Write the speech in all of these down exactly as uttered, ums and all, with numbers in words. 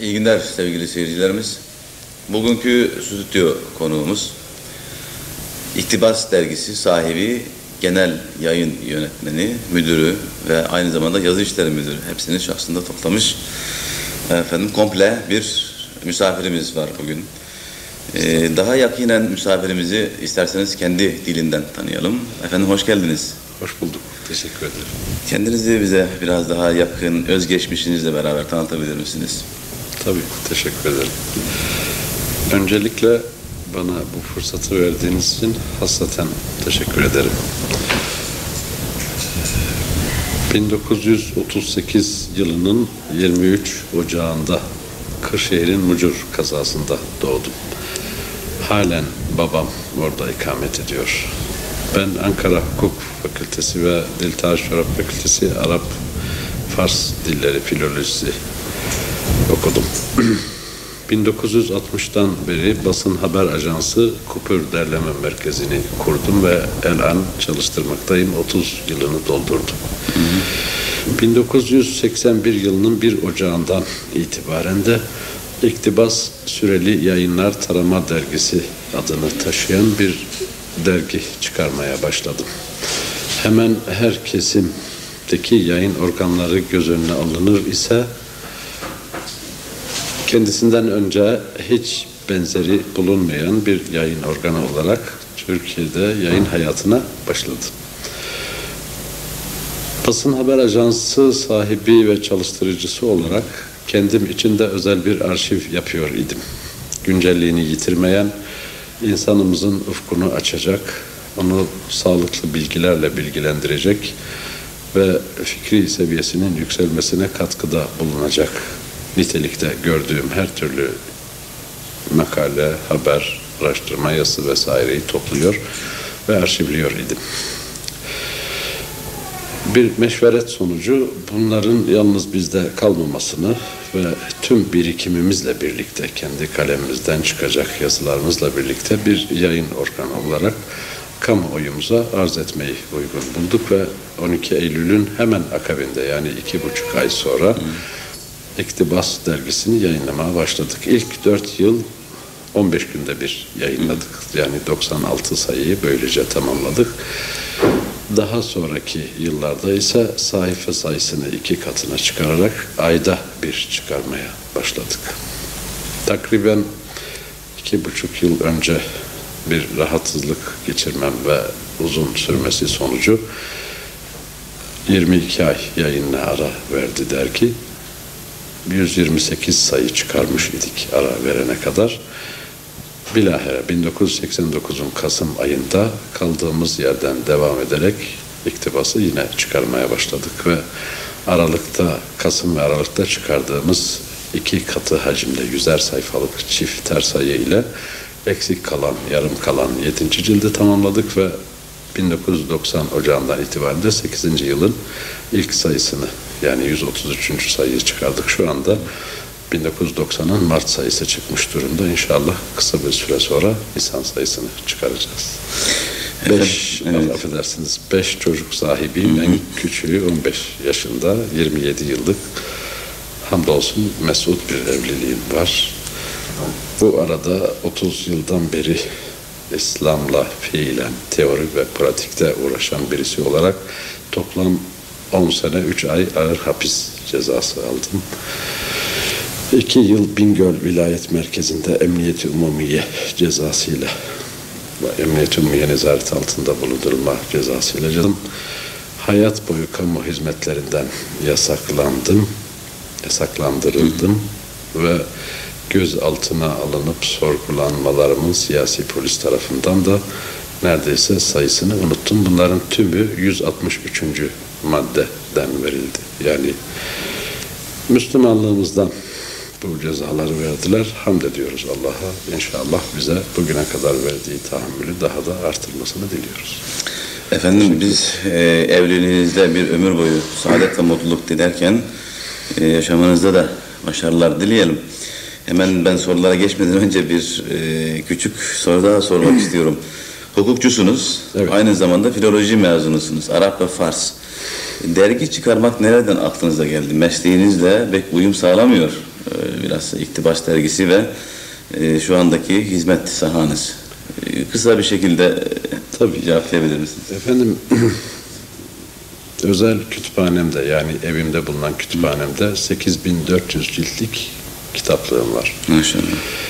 İyi günler sevgili seyircilerimiz. Bugünkü stüdyo konuğumuz İktibas Dergisi sahibi, genel yayın yönetmeni, müdürü ve aynı zamanda yazı işleri müdürü. Hepsini şahsında toplamış efendim komple bir misafirimiz var bugün. Ee, daha yakinen misafirimizi isterseniz kendi dilinden tanıyalım. Efendim hoş geldiniz. Hoş bulduk. Teşekkür ederim. Kendinizi bize biraz daha yakın, özgeçmişinizle beraber tanıtabilir misiniz? Tabii, teşekkür ederim. Öncelikle bana bu fırsatı verdiğiniz için hasreten teşekkür ederim. bin dokuz yüz otuz sekiz yılının yirmi üç Ocağı'nda Kırşehir'in Mucur kazasında doğdum. Halen babam orada ikamet ediyor. Ben Ankara Hukuk Fakültesi ve Dil Tarih Şarap Fakültesi Arap Fars Dilleri Filolojisi okudum. bin dokuz yüz altmıştan beri Basın Haber Ajansı Kupür Derleme Merkezi'ni kurdum ve el an çalıştırmaktayım. otuz yılını doldurdum. Hı hı. bin dokuz yüz seksen bir yılının bir Ocağı'ndan itibaren de İktibas Süreli Yayınlar Tarama Dergisi adını taşıyan bir dergi çıkarmaya başladım. Hemen her kesimdeki yayın organları göz önüne alınır ise kendisinden önce hiç benzeri bulunmayan bir yayın organı olarak Türkiye'de yayın hayatına başladım. Basın Haber Ajansı sahibi ve çalıştırıcısı olarak kendim için de özel bir arşiv yapıyor idim. Güncelliğini yitirmeyen, insanımızın ufkunu açacak, onu sağlıklı bilgilerle bilgilendirecek ve fikri seviyesinin yükselmesine katkıda bulunacak nitelikte gördüğüm her türlü makale, haber, araştırma yazısı vesaireyi topluyor ve arşivliyor idim. Bir meşveret sonucu bunların yalnız bizde kalmamasını ve tüm birikimimizle birlikte, kendi kalemimizden çıkacak yazılarımızla birlikte bir yayın organı olarak kamuoyumuza arz etmeyi uygun bulduk ve on iki Eylül'ün hemen akabinde, yani iki buçuk ay sonra hmm. İktibas Dergisi'ni yayınlamaya başladık. İlk dört yıl on beş günde bir yayınladık. Yani doksan altı sayıyı böylece tamamladık. Daha sonraki yıllarda ise sayfa sayısını iki katına çıkararak ayda bir çıkarmaya başladık. Takriben iki buçuk yıl önce bir rahatsızlık geçirmem ve uzun sürmesi sonucu yirmi iki ay yayınına ara verdi dergi. yüz yirmi sekiz sayı çıkarmış idik ara verene kadar. Bilahare bin dokuz yüz seksen dokuzun Kasım ayında kaldığımız yerden devam ederek İktibas'ı yine çıkarmaya başladık ve Aralık'ta, Kasım ve Aralık'ta çıkardığımız iki katı hacimde yüzer sayfalık çifter sayı ile eksik kalan, yarım kalan yedinci cildi tamamladık ve bin dokuz yüz doksan Ocağı'ndan itibaren de sekizinci yılın ilk sayısını, yani yüz otuz üçüncü sayıyı çıkardık. Şu anda bin dokuz yüz doksanın Mart sayısı çıkmış durumda. İnşallah kısa bir süre sonra Nisan sayısını çıkaracağız. Beş, evet. affedersiniz, beş çocuk sahibiyim. En küçüğü on beş yaşında, yirmi yedi yıllık. Hamdolsun mesut bir evliliğim var. Bu arada otuz yıldan beri İslam'la fiilen, teori ve pratikte uğraşan birisi olarak toplam on sene üç ay ağır hapis cezası aldım. iki yıl Bingöl Vilayet Merkezi'nde Emniyet-i Umumiye cezasıyla, Emniyet-i Umumiye nezaret altında bulundurulma cezasıyla canım. Hayat boyu kamu hizmetlerinden yasaklandım, yasaklandırıldım ve gözaltına alınıp sorgulanmalarımın siyasi polis tarafından da neredeyse sayısını unuttum. Bunların tümü yüz altmış üçüncü maddeden verildi. Yani Müslümanlığımızdan bu cezaları verdiler. Hamd ediyoruz Allah'a. İnşallah bize bugüne kadar verdiği tahammülü daha da artırmasını diliyoruz. Efendim biz e, evliliğinizde bir ömür boyu saadet ve mutluluk dilerken e, yaşamanızda da başarılar dileyelim. Hemen ben sorulara geçmeden önce bir e, küçük soru daha sormak istiyorum. Hukukçusunuz, evet. Aynı zamanda filoloji mezunusunuz, Arap ve Fars. Dergi çıkarmak nereden aklınıza geldi? Mesleğinizle pek uyum sağlamıyor. e, biraz İktibas Dergisi ve e, şu andaki hizmet sahanız. E, kısa bir şekilde e, Tabii. cevaplayabilir misiniz? Efendim, özel kütüphanemde, yani evimde bulunan kütüphanemde sekiz bin dört yüz ciltlik kitaplığım var. Maşallah.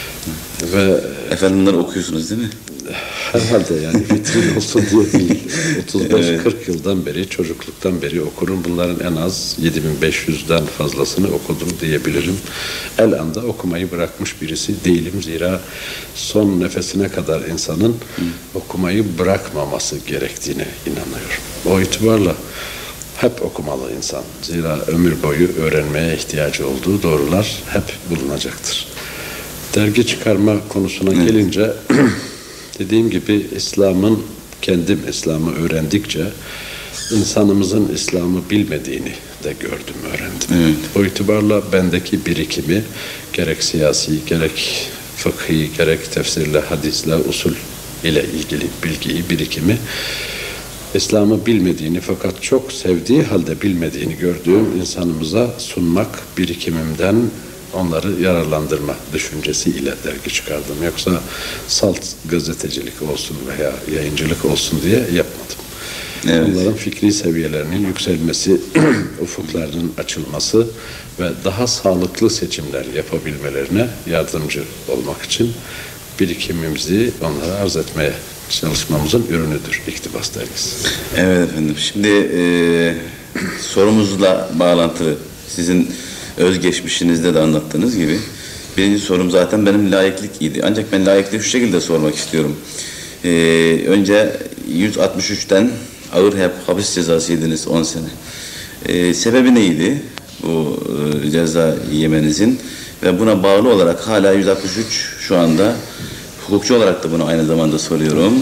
Ve Efendim bunları okuyorsunuz değil mi? herhalde yani vitrin olsun diye değil. otuz beş Evet. kırk yıldan beri, çocukluktan beri okurum. Bunların en az yedi bin beş yüzden fazlasını okudum diyebilirim. El anda okumayı bırakmış birisi değilim. Zira son nefesine kadar insanın Hı. okumayı bırakmaması gerektiğine inanıyorum. O itibarla hep okumalı insan. Zira ömür boyu öğrenmeye ihtiyacı olduğu doğrular hep bulunacaktır. Dergi çıkarma konusuna evet. gelince dediğim gibi İslam'ın, kendim İslam'ı öğrendikçe insanımızın İslam'ı bilmediğini de gördüm, öğrendim. Evet. O itibarla bendeki birikimi gerek siyasi, gerek fıkhi, gerek tefsirle, hadisle, usul ile ilgili bilgiyi, birikimi İslam'ı bilmediğini fakat çok sevdiği halde bilmediğini gördüğüm insanımıza sunmak birikimimden onları yararlandırma düşüncesi ile dergi çıkardım. Yoksa salt gazetecilik olsun veya yayıncılık olsun diye yapmadım. Evet. Onların fikri seviyelerinin yükselmesi, ufuklarının açılması ve daha sağlıklı seçimler yapabilmelerine yardımcı olmak için birikimimizi onlara arz etmeye çalışmamızın ürünüdür İktibas Dergisi. Evet efendim. Şimdi e, sorumuzla bağlantılı sizin özgeçmişinizde de anlattığınız gibi birinci sorum zaten benim laiklik idi. Ancak ben laikliği şu şekilde sormak istiyorum. Ee, önce yüz altmış üçten ağır hep hapis cezası yediniz on sene. Ee, sebebi neydi bu e, ceza yemenizin ve buna bağlı olarak hala yüz altmış üç şu anda hukukçu olarak da bunu aynı zamanda soruyorum.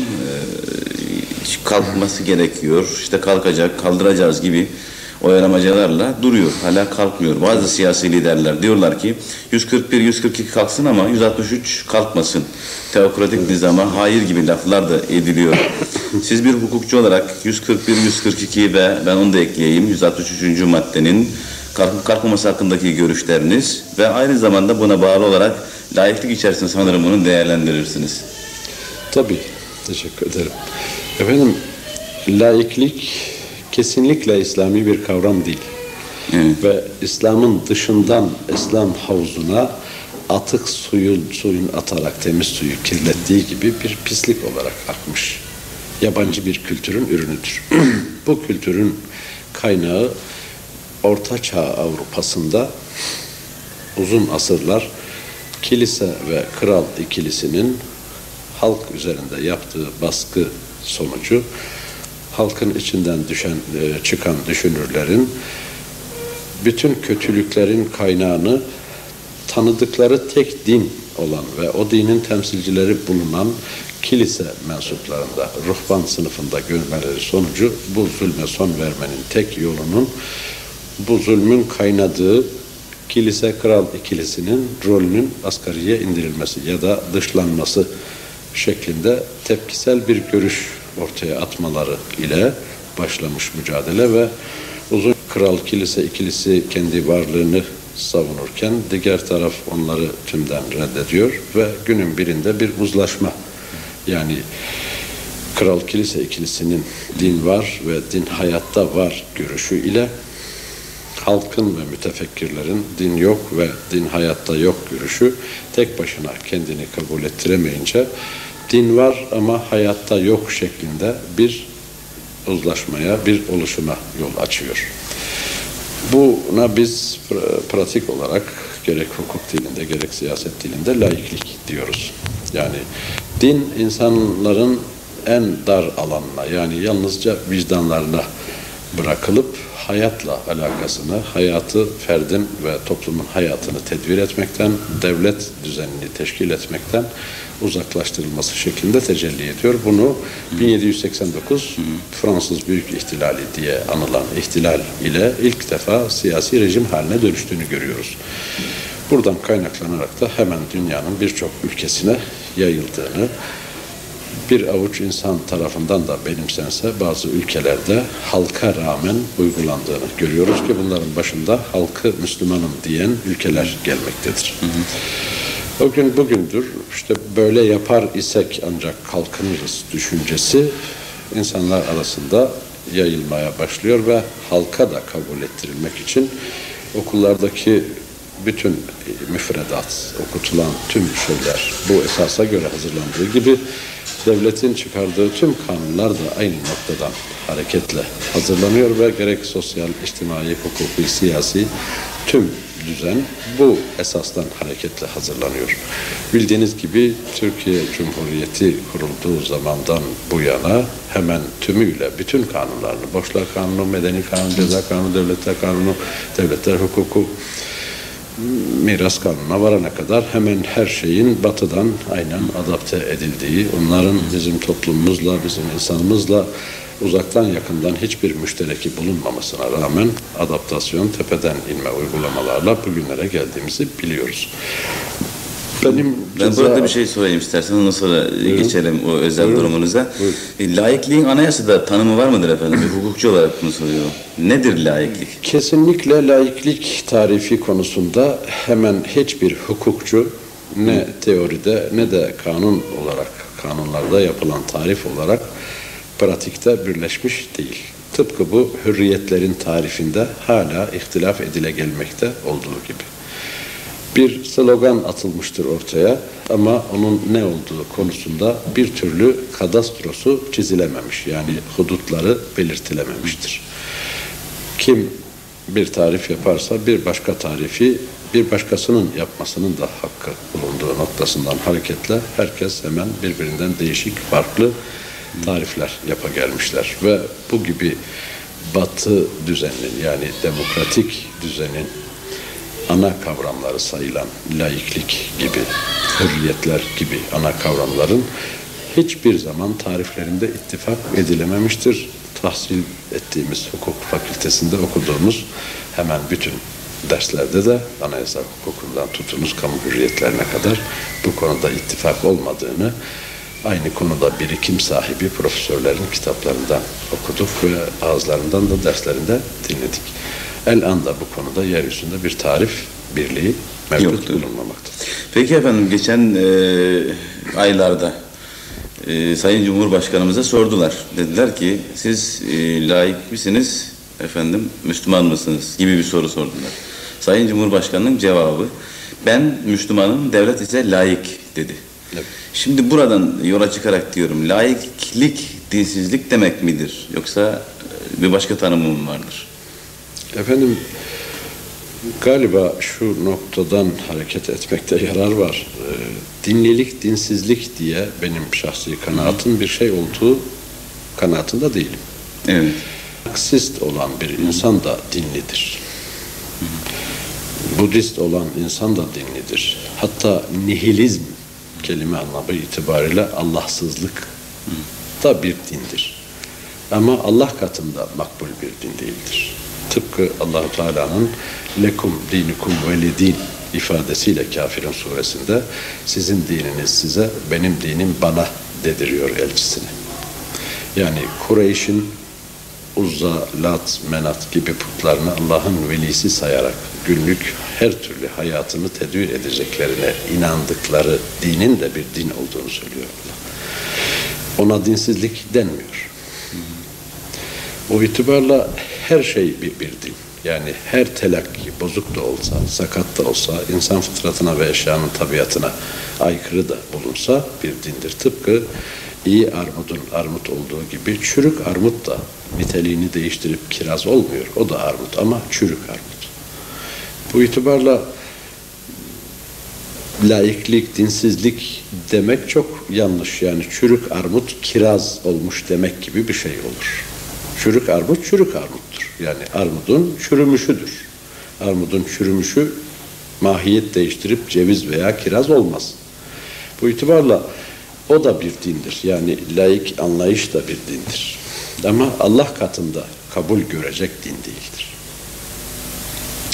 Ee, kalkması gerekiyor. İşte kalkacak, kaldıracağız gibi oynamacalarla duruyor. Hala kalkmıyor. Bazı siyasi liderler diyorlar ki yüz kırk bir yüz kırk iki kalksın ama yüz altmış üç kalkmasın. Teokratik nizama hayır gibi laflar da ediliyor. Siz bir hukukçu olarak yüz kırk bir yüz kırk iki ve ben onu da ekleyeyim yüz altmış üçüncü maddenin kalkıp kalkmaması hakkındaki görüşleriniz ve aynı zamanda buna bağlı olarak laiklik içerisinde sanırım bunu değerlendirirsiniz. Tabii. Teşekkür ederim. Efendim, laiklik kesinlikle İslami bir kavram değil. Evet. Ve İslam'ın dışından İslam havuzuna atık suyun, suyun atarak temiz suyu kirlettiği gibi bir pislik olarak akmış. Yabancı bir kültürün ürünüdür. Bu kültürün kaynağı Orta Çağ Avrupa'sında uzun asırlar kilise ve kral ikilisinin halk üzerinde yaptığı baskı sonucu halkın içinden düşen, çıkan düşünürlerin bütün kötülüklerin kaynağını tanıdıkları tek din olan ve o dinin temsilcileri bulunan kilise mensuplarında, ruhban sınıfında görmeleri sonucu bu zulme son vermenin tek yolunun bu zulmün kaynadığı kilise kral ikilisinin rolünün asgariye indirilmesi ya da dışlanması şeklinde tepkisel bir görüş ortaya atmaları ile başlamış mücadele ve uzun kral kilise ikilisi kendi varlığını savunurken diğer taraf onları tümden reddediyor ve günün birinde bir uzlaşma, yani kral kilise ikilisinin din var ve din hayatta var görüşü ile halkın ve mütefekkirlerin din yok ve din hayatta yok görüşü tek başına kendini kabul ettiremeyince din var ama hayatta yok şeklinde bir uzlaşmaya, bir oluşuma yol açıyor. Buna biz pratik olarak gerek hukuk dilinde gerek siyaset dilinde laiklik diyoruz. Yani din insanların en dar alanına, yani yalnızca vicdanlarına bırakılıp hayatla alakasını, hayatı ferdin ve toplumun hayatını tedbir etmekten, devlet düzenini teşkil etmekten uzaklaştırılması şeklinde tecelli ediyor. Bunu bin yedi yüz seksen dokuz Fransız Büyük İhtilali diye anılan ihtilal ile ilk defa siyasi rejim haline dönüştüğünü görüyoruz. Buradan kaynaklanarak da hemen dünyanın birçok ülkesine yayıldığını, bir avuç insan tarafından da benimsense bazı ülkelerde halka rağmen uygulandığını görüyoruz ki bunların başında halkı Müslümanım diyen ülkeler gelmektedir. Hı hı. O gün bugündür işte böyle yapar isek ancak kalkınırız düşüncesi insanlar arasında yayılmaya başlıyor ve halka da kabul ettirilmek için okullardaki bütün müfredat, okutulan tüm şeyler bu esasa göre hazırlandığı gibi devletin çıkardığı tüm kanunlar da aynı noktadan hareketle hazırlanıyor ve gerek sosyal, içtimai, hukuki, siyasi tüm düzen bu esasdan hareketle hazırlanıyor. Bildiğiniz gibi Türkiye Cumhuriyeti kurulduğu zamandan bu yana hemen tümüyle bütün kanunlarını, Borçlar Kanunu, Medeni Kanun, Ceza Kanunu, Devletler Kanunu, Devletler Hukuku, Miras Kanunu'na varana kadar hemen her şeyin batıdan aynen adapte edildiği, onların bizim toplumumuzla, bizim insanımızla uzaktan yakından hiçbir müştereki bulunmamasına rağmen adaptasyon, tepeden inme uygulamalarla bugünlere geldiğimizi biliyoruz. Benim ben ceza... burada bir şey sorayım istersen, ondan sonra Buyurun. geçelim o özel Buyurun. durumunuza. Buyurun. Laikliğin anayasada tanımı var mıdır efendim? Bir hukukçu olarak bunu soruyorum. Nedir laiklik? Kesinlikle laiklik tarifi konusunda hemen hiçbir hukukçu ne teoride ne de kanun olarak, kanunlarda yapılan tarif olarak pratikte birleşmiş değil. Tıpkı bu hürriyetlerin tarifinde hala ihtilaf edile gelmekte olduğu gibi. Bir slogan atılmıştır ortaya ama onun ne olduğu konusunda bir türlü kadastrosu çizilememiş. Yani hudutları belirtilememiştir. Kim bir tarif yaparsa bir başka tarifi bir başkasının yapmasının da hakkı bulunduğu noktasından hareketle herkes hemen birbirinden değişik, farklı tarifler yapa gelmişler. Ve bu gibi Batı düzeninin yani demokratik düzenin ana kavramları sayılan laiklik gibi, hürriyetler gibi ana kavramların hiçbir zaman tariflerinde ittifak edilememiştir. Tahsil ettiğimiz hukuk fakültesinde okuduğumuz hemen bütün derslerde de anayasa hukukundan tutunuz kamu hürriyetlerine kadar bu konuda ittifak olmadığını aynı konuda birikim sahibi profesörlerin kitaplarından okuduk ve ağızlarından da derslerinde dinledik. El anda bu konuda yeryüzünde bir tarif birliği mevcut Yoktur. bulunmamaktadır. Peki efendim, geçen e, aylarda e, Sayın Cumhurbaşkanımıza sordular. Dediler ki siz e, laik misiniz efendim, Müslüman mısınız gibi bir soru sordular. Sayın Cumhurbaşkanının cevabı ben Müslümanım, devlet ise laik dedi. Evet. Şimdi buradan yola çıkarak diyorum, laiklik dinsizlik demek midir? Yoksa bir başka tanımı mı vardır? Efendim, galiba şu noktadan hareket etmekte yarar var. E, dinlilik, dinsizlik diye benim şahsi kanaatim bir şey olduğu kanaatinde değilim. Evet. Marksist olan bir insan da dinlidir. Budist olan insan da dinlidir. Hatta nihilizm kelime anlamı itibariyle Allahsızlık da bir dindir. Ama Allah katında makbul bir din değildir. Tıpkı Allah-u Teala'nın lekum dinikum velidin ifadesiyle Kafirun suresinde sizin dininiz size, benim dinim bana dediriyor elçisine. Yani Kureyş'in Uzza, Lat, Menat gibi putlarını Allah'ın velisi sayarak günlük her türlü hayatını tedbir edeceklerine inandıkları dinin de bir din olduğunu söylüyor Allah. Ona dinsizlik denmiyor. O itibarla her şey bir, bir din. Yani her telakki bozuk da olsa, sakat da olsa, insan fıtratına ve eşyanın tabiatına aykırı da bulunsa bir dindir. Tıpkı iyi armudun armut olduğu gibi çürük armut da niteliğini değiştirip kiraz olmuyor. O da armut ama çürük armut. Bu itibarla laiklik, dinsizlik demek çok yanlış. Yani çürük armut kiraz olmuş demek gibi bir şey olur. Çürük armut çürük armuttur. Yani armudun çürümüşüdür. Armudun çürümüşü mahiyet değiştirip ceviz veya kiraz olmaz. Bu itibarla o da bir dindir. Yani laik anlayış da bir dindir. Ama Allah katında kabul görecek din değildir.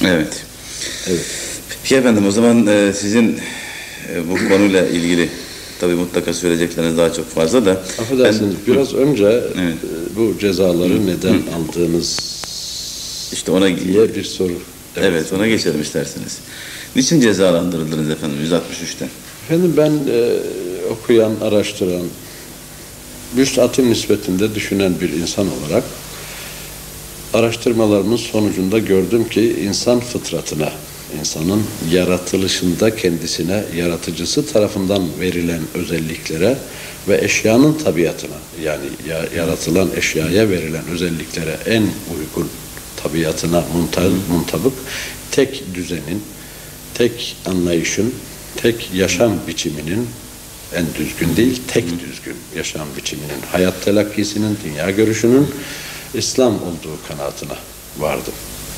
Evet. Evet. Peki efendim, o zaman e, sizin e, bu konuyla ilgili Tabii mutlaka söyleyecekleriniz daha çok fazla da. Affedersiniz, ben, biraz hı. önce evet. bu cezaları hı. neden hı. aldığınız işte ona diye bir soru. Evet, evet ona geçelim isterseniz. Niçin cezalandırıldınız efendim yüz altmış üçten? Efendim ben e, okuyan, araştıran, büsat-ı nispetinde düşünen bir insan olarak araştırmalarımın sonucunda gördüm ki insan fıtratına, insanın yaratılışında kendisine yaratıcısı tarafından verilen özelliklere ve eşyanın tabiatına, yani yaratılan eşyaya verilen özelliklere en uygun tabiatına muntabık tek düzenin, tek anlayışın, tek yaşam biçiminin, en düzgün değil, tek düzgün yaşam biçiminin, hayat telakkisinin, dünya görüşünün İslam olduğu kanaatine vardım.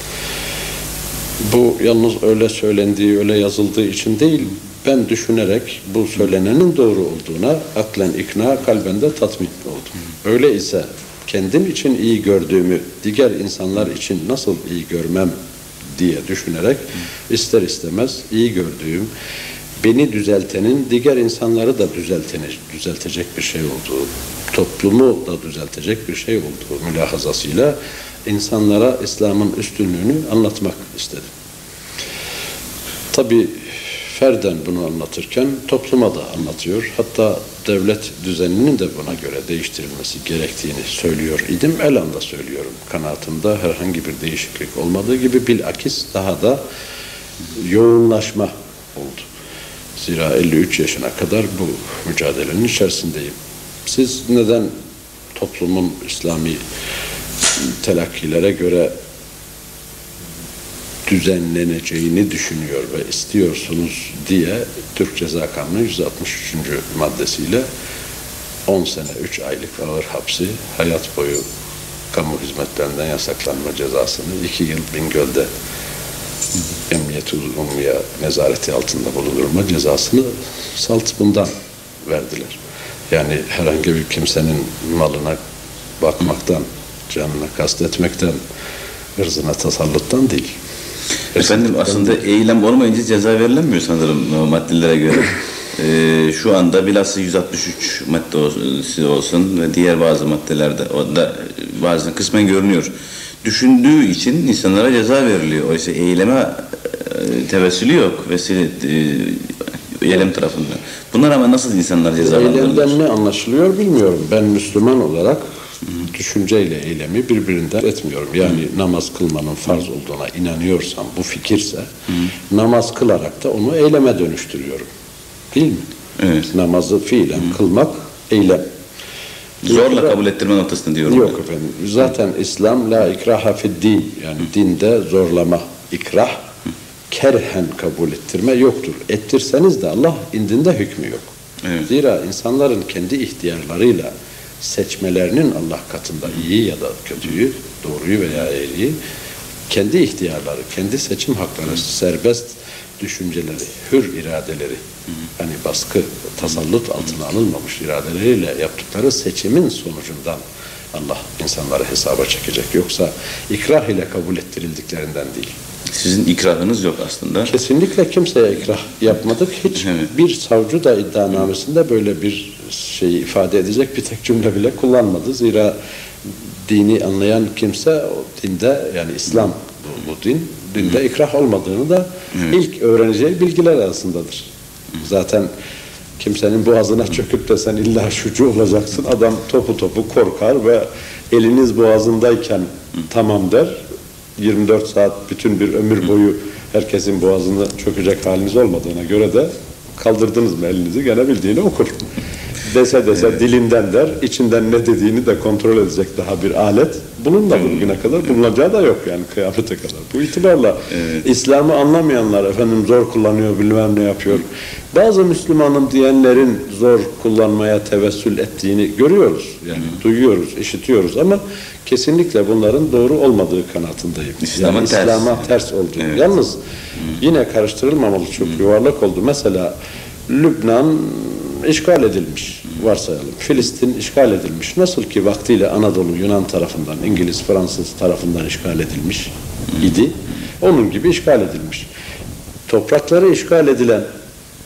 Bu yalnız öyle söylendiği, öyle yazıldığı için değil, ben düşünerek bu söylenenin doğru olduğuna aklen ikna, kalben de tatmin oldum. Öyleyse kendim için iyi gördüğümü diğer insanlar için nasıl iyi görmem diye düşünerek ister istemez iyi gördüğüm, beni düzeltenin diğer insanları da düzeltecek bir şey olduğu, toplumu da düzeltecek bir şey olduğu mülahazasıyla insanlara İslam'ın üstünlüğünü anlatmak istedim. Tabi ferden bunu anlatırken topluma da anlatıyor. Hatta devlet düzeninin de buna göre değiştirilmesi gerektiğini söylüyor idim. Elhamda söylüyorum. Kanaatimde herhangi bir değişiklik olmadığı gibi bilakis daha da yoğunlaşma oldu. Zira elli üç yaşına kadar bu mücadelenin içerisindeyim. Siz neden toplumun İslami telakkilere göre düzenleneceğini düşünüyor ve istiyorsunuz diye Türk Ceza Kanunu yüz altmış üçüncü maddesiyle on sene üç aylık ağır hapsi, hayat boyu kamu hizmetlerinden yasaklanma cezasını, iki yıl Bingöl'de emniyet-i umumiye nezareti altında bulundurma cezasını salt bundan verdiler. Yani herhangi bir kimsenin malına bakmaktan, canına kastetmekten, ırzına tasalluttan değil. Efendim aslında eylem olmayınca ceza verilenmiyor sanırım maddelere göre. Ee, şu anda bilhassa yüz altmış üç madde olsun ve diğer bazı maddelerde o da bazen kısmen görünüyor. Düşündüğü için insanlara ceza veriliyor. Oysa eyleme e, tevessülü yok vesile e, eylem tarafından. Bunlar ama nasıl insanlar cezalandırılır? Eylemden ne anlaşılıyor bilmiyorum. Ben Müslüman olarak Hı. düşünceyle eylemi birbirinden etmiyorum. Yani Hı. namaz kılmanın farz olduğuna inanıyorsam, bu fikirse Hı. namaz kılarak da onu eyleme dönüştürüyorum. Değil mi? Evet. Namazı fiilen Hı. kılmak eylem. Zorla İkra... kabul ettirme noktasında diyorum. Yok ben. efendim. Zaten Hı. İslam la ikraha fid din. Yani Hı. dinde zorlama, ikrah, Hı. kerhen kabul ettirme yoktur. Ettirseniz de Allah indinde hükmü yok. Evet. Zira insanların kendi ihtiyarlarıyla seçmelerinin Allah katında iyi ya da kötüyü, doğruyu veya eğriyi, kendi ihtiyarları, kendi seçim hakları, Hı. serbest düşünceleri, hür iradeleri, Hı. hani baskı, tasallut altına alınmamış iradeleriyle yaptıkları seçimin sonucundan Allah insanları hesaba çekecek. Yoksa ikrah ile kabul ettirildiklerinden değil. Sizin ikrahınız yok aslında. Kesinlikle kimseye ikrah yapmadık. Hiç evet. bir savcı da iddianamesinde böyle bir şeyi ifade edecek bir tek cümle bile kullanmadı. Zira dini anlayan kimse o dinde, yani İslam bu, bu din, dinde ikrah olmadığını da evet. ilk öğreneceği bilgiler arasındadır. Zaten kimsenin boğazına çöküp de sen illa şucu olacaksın. Adam topu topu korkar ve eliniz boğazındayken tamam der. yirmi dört saat bütün bir ömür boyu herkesin boğazına çökecek haliniz olmadığına göre de kaldırdınız mı elinizi gene bildiğini okur. Dese dese evet. dilinden der, içinden ne dediğini de kontrol edecek daha bir alet bulunmadı bugüne kadar, bulunacağı da yok yani kıyamete kadar. Bu itibarla evet. İslam'ı anlamayanlar efendim zor kullanıyor, bilmem ne yapıyor. Bazı Müslümanım diyenlerin zor kullanmaya tevessül ettiğini görüyoruz. Yani Hı. duyuyoruz, işitiyoruz ama kesinlikle bunların doğru olmadığı kanaatindeyim. İslam'a yani ters. İslam'a ters olduğu. Evet. Yalnız Hı. yine karıştırılmamalı, çok Hı. yuvarlak oldu. Mesela Lübnan işgal edilmiş, varsayalım. Filistin işgal edilmiş. Nasıl ki vaktiyle Anadolu Yunan tarafından, İngiliz, Fransız tarafından işgal edilmiş idi. Onun gibi işgal edilmiş. Toprakları işgal edilen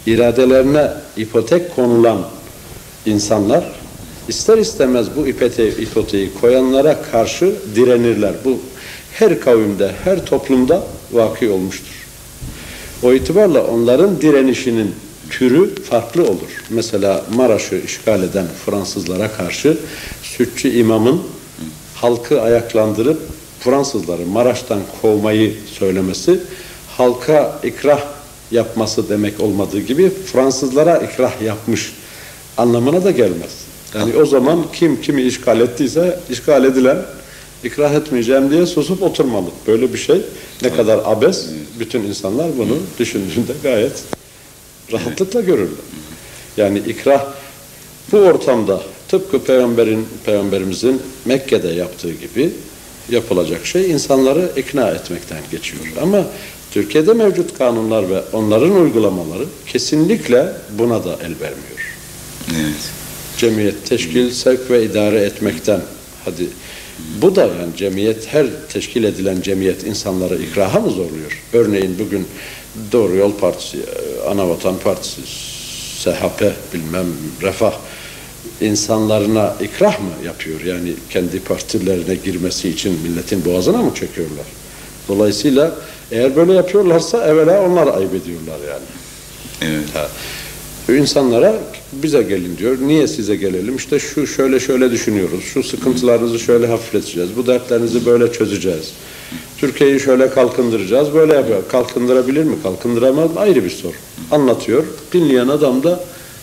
iradelerine ipotek konulan insanlar ister istemez bu ipoteği, ipoteği koyanlara karşı direnirler. Bu her kavimde, her toplumda vaki olmuştur. O itibarla onların direnişinin türü farklı olur. Mesela Maraş'ı işgal eden Fransızlara karşı Sütçü imamın halkı ayaklandırıp Fransızları Maraş'tan kovmayı söylemesi, halka ikrah yapması demek olmadığı gibi Fransızlara ikrah yapmış anlamına da gelmez. Yani o zaman kim kimi işgal ettiyse işgal edilen ikrah etmeyeceğim diye susup oturmalı. Böyle bir şey ne kadar abes, bütün insanlar bunu düşündüğünde gayet rahatlıkla görürler. Yani ikrah bu ortamda tıpkı Peygamberin, Peygamberimizin Mekke'de yaptığı gibi yapılacak şey insanları ikna etmekten geçiyor. Ama Türkiye'de mevcut kanunlar ve onların uygulamaları kesinlikle buna da el vermiyor. Evet. Cemiyet teşkil, sevk ve idare etmekten, hadi bu da yani cemiyet, her teşkil edilen cemiyet insanları ikraha mı zorluyor? Örneğin bugün Doğru Yol Partisi, Anavatan Partisi, S H P, bilmem Refah insanlarına ikrah mı yapıyor? Yani kendi partilerine girmesi için milletin boğazına mı çekiyorlar? Dolayısıyla eğer böyle yapıyorlarsa evvela onlar ayıp ediyorlar yani. Evet. Ha. İnsanlara bize gelin diyor. Niye size gelelim? İşte şu şöyle şöyle düşünüyoruz. Şu sıkıntılarınızı şöyle hafifleteceğiz. Bu dertlerinizi böyle çözeceğiz. Türkiye'yi şöyle kalkındıracağız. Böyle yapıyor. Kalkındırabilir mi? Kalkındıramaz mı? Ayrı bir soru. Anlatıyor. Dinleyen adam da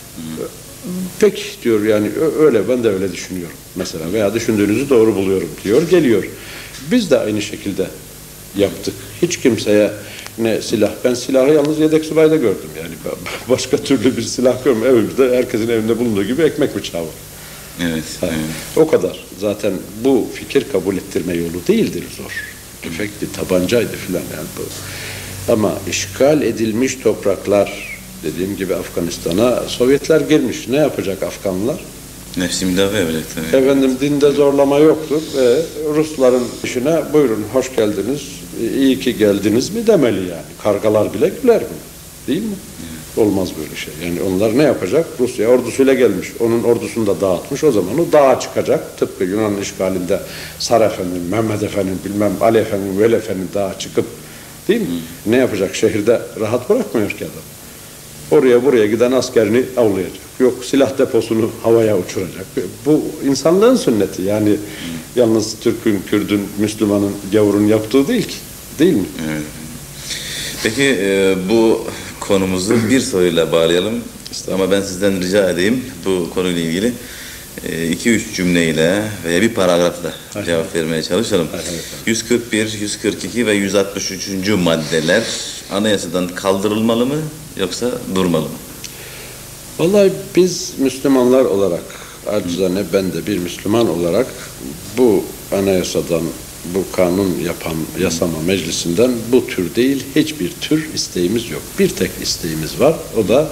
pek diyor yani öyle, ben de öyle düşünüyorum. Mesela veya düşündüğünüzü doğru buluyorum diyor. Geliyor. Biz de aynı şekilde yaptık. Hiç kimseye ne silah. Ben silahı yalnız yedek subayda gördüm. Yani başka türlü bir silah görmüyorum. Evimizde, herkesin evinde bulunduğu gibi ekmek bıçağı var. Evet, Ha, evet. o kadar. Zaten bu fikir kabul ettirme yolu değildir zor. Tüfekti, tabancaydı filan yani bu. Ama işgal edilmiş topraklar, dediğim gibi Afganistan'a Sovyetler girmiş. Ne yapacak Afganlılar? Nefsi müdafaa yapacak tabii. Efendim dinde zorlama yoktur ve Rusların işine buyurun hoş geldiniz, iyi ki geldiniz mi demeli yani. Kargalar bile güler mi? Değil mi? Evet. Olmaz böyle şey. Yani onlar ne yapacak? Rusya ordusuyla gelmiş. Onun ordusunu da dağıtmış. O zaman o dağa çıkacak. Tıpkı Yunan işgalinde Sar Efendi, Mehmet Efendi, bilmem Ali Efendi, Veli Efendi dağa çıkıp değil mi? Hı. Ne yapacak? Şehirde rahat bırakmıyor ki adam. Oraya buraya giden askerini avlayacak. Yok silah deposunu havaya uçuracak. Bu insanlığın sünneti. Yani hmm. yalnız Türk'ün, Kürd'ün, Müslüman'ın, gavurun yaptığı değil ki. Değil mi? Evet. Peki e, bu konumuzu bir soruyla bağlayalım. Ama ben sizden rica edeyim bu konuyla ilgili e, iki üç cümleyle veya bir paragrafla Hayır. cevap vermeye çalışalım. Hayır, hayır. yüz kırk bir, yüz kırk iki ve yüz altmış üçüncü maddeler anayasadan kaldırılmalı mı yoksa durmalı mı? Vallahi biz Müslümanlar olarak, acizane ben de bir Müslüman olarak bu anayasadan, bu kanun yapan yasama meclisinden bu tür değil, hiçbir tür isteğimiz yok. Bir tek isteğimiz var, o da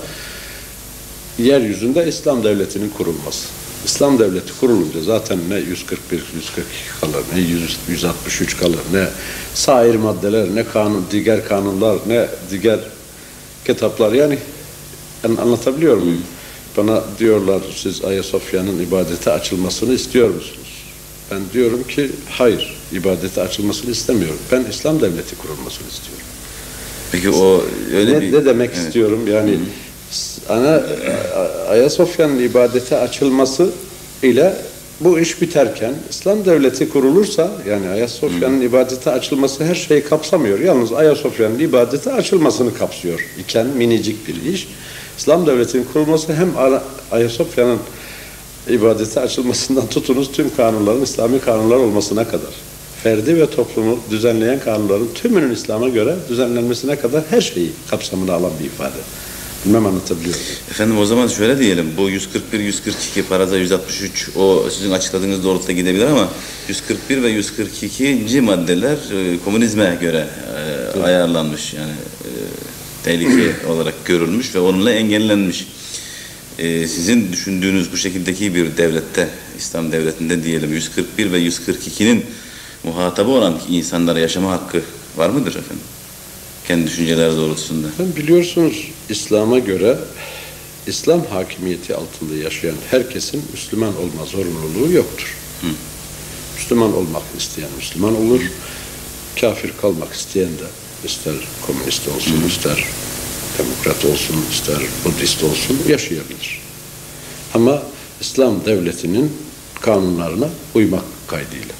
yeryüzünde İslam devletinin kurulması. İslam devleti kurulunca zaten ne yüz kırk bir, yüz kırk iki kalır, ne yüz altmış üç kalır, ne sair maddeler, ne kanun, diğer kanunlar, ne diğer kitaplar, yani ben anlatabiliyor muyum? Hmm. Bana diyorlar siz Ayasofya'nın ibadete açılmasını istiyor musunuz? Ben diyorum ki hayır, ibadete açılmasını istemiyorum. Ben İslam devleti kurulmasını istiyorum. Peki o öyle ne, bir... Ne demek evet. istiyorum? Yani hmm. ana Ayasofya'nın ibadete açılması ile bu iş biterken İslam devleti kurulursa, yani Ayasofya'nın hmm. ibadete açılması her şeyi kapsamıyor. Yalnız Ayasofya'nın ibadete açılmasını kapsıyor iken minicik bir iş. İslam devletinin kurulması hem Ayasofya'nın ibadete açılmasından tutunuz tüm kanunların İslami kanunlar olmasına kadar, ferdi ve toplumu düzenleyen kanunların tümünün İslam'a göre düzenlenmesine kadar her şeyi kapsamına alan bir ifade. Bilmem anlatabiliyor muyum? Efendim o zaman şöyle diyelim, bu yüz kırk bir, yüz kırk iki, paragraf yüz altmış üç o sizin açıkladığınız doğrultuda gidebilir ama yüz kırk bir ve yüz kırk ikinci maddeler e, komünizme göre e, ayarlanmış, yani e, tehlike olarak görülmüş ve onunla engellenmiş. E, sizin düşündüğünüz bu şekildeki bir devlette, İslam devletinde diyelim, yüz kırk bir ve yüz kırk ikinin muhatabı olan insanlara yaşama hakkı var mıdır efendim? Kendi düşünceleri doğrultusunda. Biliyorsunuz İslam'a göre İslam hakimiyeti altında yaşayan herkesin Müslüman olma zorunluluğu yoktur. Hı. Müslüman olmak isteyen Müslüman olur. Kafir kalmak isteyen de ister komünist olsun, Hı. ister demokrat olsun, ister Budist olsun yaşayabilir. Ama İslam devletinin kanunlarına uymak kaydıyla.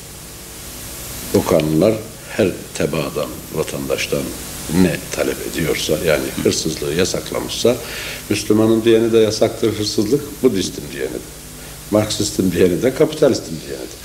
O kanunlar her tebaadan, vatandaştan ne talep ediyorsa, yani hırsızlığı yasaklamışsa, Müslümanın diyeni de yasaktır hırsızlık, Budistin diyeni de, Marksistin diyeni de, kapitalistin diyeni de.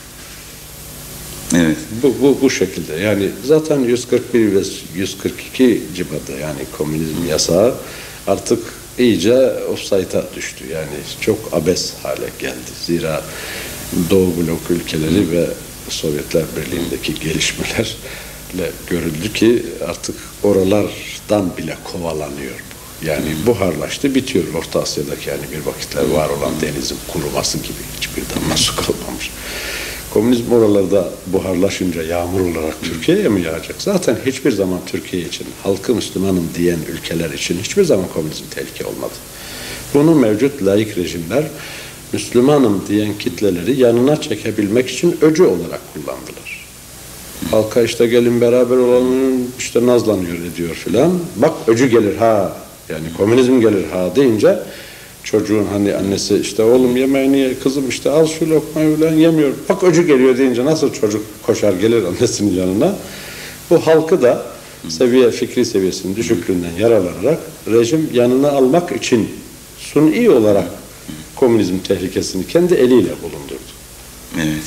Evet. Bu, bu, bu şekilde. Yani zaten yüz kırk bir ve yüz kırk iki civarında, yani komünizm yasağı artık iyice ofsayta düştü. Yani çok abes hale geldi. Zira Doğu blok ülkeleri ve Sovyetler Birliği'ndeki gelişmelerle görüldü ki artık oralardan bile kovalanıyor bu. Yani buharlaştı, bitiyor. Orta Asya'daki, yani bir vakitler var olan denizin kuruması gibi hiçbir damla su kalmamış. Komünizm oralarda buharlaşınca yağmur olarak Türkiye'ye mi yağacak? Zaten hiçbir zaman Türkiye için, halkı Müslümanım diyen ülkeler için hiçbir zaman komünizm tehlike olmadı. Bunu mevcut laik rejimler Müslümanım diyen kitleleri yanına çekebilmek için öcü olarak kullandılar. Halka işte gelin beraber olalım, işte nazlanıyor ediyor filan. Bak öcü gelir ha, yani komünizm gelir ha deyince çocuğun hani annesi işte oğlum yemeğini ye, kızım işte al şu lokmayı falan yemiyor. Bak öcü geliyor deyince nasıl çocuk koşar gelir annesinin yanına. Bu halkı da seviye, fikri seviyesinin düşüklüğünden yararlanarak rejim yanına almak için suni olarak komünizm tehlikesini kendi eliyle bulundurdu. Evet.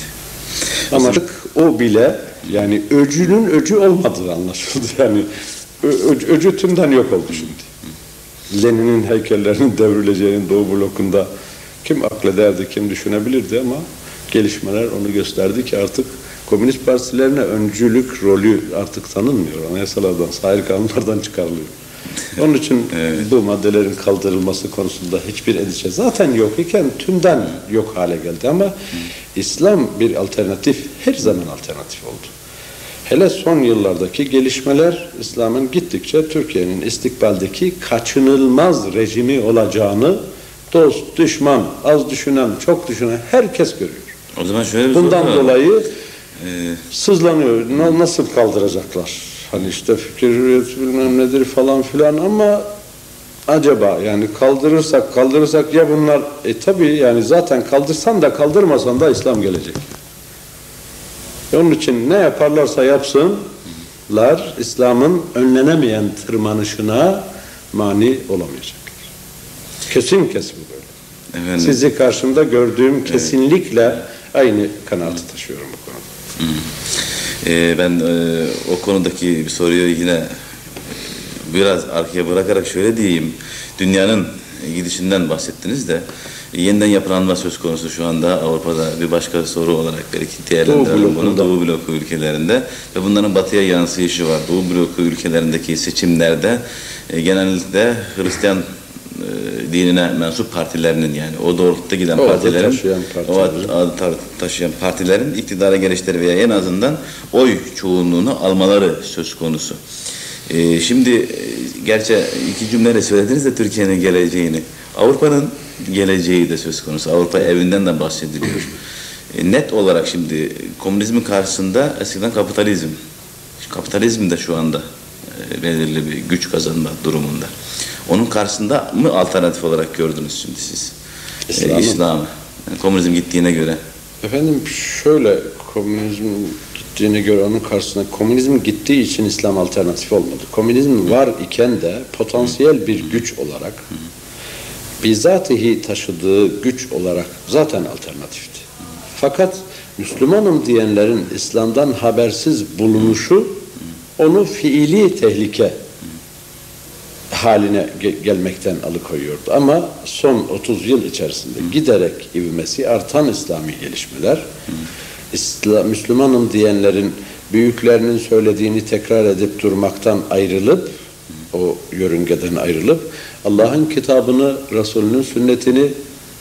Ama artık o bile yani öcünün öcü olmadığı anlaşıldı. Yani öcü, öcü tümden yok oldu şimdi. Lenin'in heykellerinin devrileceğinin Doğu blokunda kim aklederdi, kim düşünebilirdi ama gelişmeler onu gösterdi ki artık komünist partilerine öncülük rolü artık tanınmıyor. Anayasalardan, sahil kanunlardan çıkarılıyor. Onun için evet. Bu maddelerin kaldırılması konusunda hiçbir endişe zaten yok iken tümden yok hale geldi ama Hı. İslam bir alternatif, her zaman alternatif oldu. Hele son yıllardaki gelişmeler İslam'ın gittikçe Türkiye'nin istikbaldeki kaçınılmaz rejimi olacağını dost, düşman, az düşünen, çok düşünen herkes görüyor. O zaman şöyle bir Bundan soru dolayı ee... sızlanıyor. Nasıl kaldıracaklar? Hani işte fikir hürriyeti bilmem nedir falan filan ama acaba yani kaldırırsak kaldırırsak ya bunlar e tabi yani zaten kaldırsan da kaldırmasan da İslam gelecek. Onun için ne yaparlarsa yapsınlar İslam'ın önlenemeyen tırmanışına mani olamayacaklar. Kesin kesin böyle. Efendim? Sizi karşımda gördüğüm kesinlikle evet. Aynı kanaatı taşıyorum bu konuda. Hı. Ee, ben e, o konudaki bir soruyu yine biraz arkaya bırakarak şöyle diyeyim. Dünyanın gidişinden bahsettiniz de yeniden yapılanma söz konusu şu anda Avrupa'da bir başka soru olarak belki değerlendirelim bunu. Doğu bloku ülkelerinde ve bunların batıya yansıyışı var. Doğu bloku ülkelerindeki seçimlerde e, genellikle Hristiyan e, dinine mensup partilerinin yani o doğrultuda giden o partilerin taşıyan o adı taşıyan partilerin iktidara gelişleri veya en azından oy çoğunluğunu almaları söz konusu. Ee, şimdi e, gerçi iki cümleyle söylediniz de Türkiye'nin geleceğini. Avrupa'nın geleceği de söz konusu. Avrupa evinden de bahsediliyor. E, net olarak şimdi komünizmin karşısında eskiden kapitalizm. Kapitalizm de şu anda e, belirli bir güç kazanma durumunda. Onun karşısında mı alternatif olarak gördünüz şimdi siz? İslam'ı. E, İslam'ı. Yani komünizm gittiğine göre. Efendim şöyle komünizm gittiğine göre onun karşısında komünizm gittiği için İslam alternatif olmadı. Komünizm var iken de potansiyel bir güç olarak bizatihi taşıdığı güç olarak zaten alternatifti. Fakat Müslümanım diyenlerin İslam'dan habersiz bulunuşu onu fiili tehlike haline gelmekten alıkoyuyordu. Ama son otuz yıl içerisinde giderek ivmesi artan İslami gelişmeler, İslam, Müslümanım diyenlerin büyüklerinin söylediğini tekrar edip durmaktan ayrılıp, o yörüngeden ayrılıp, Allah'ın kitabını, Resulünün sünnetini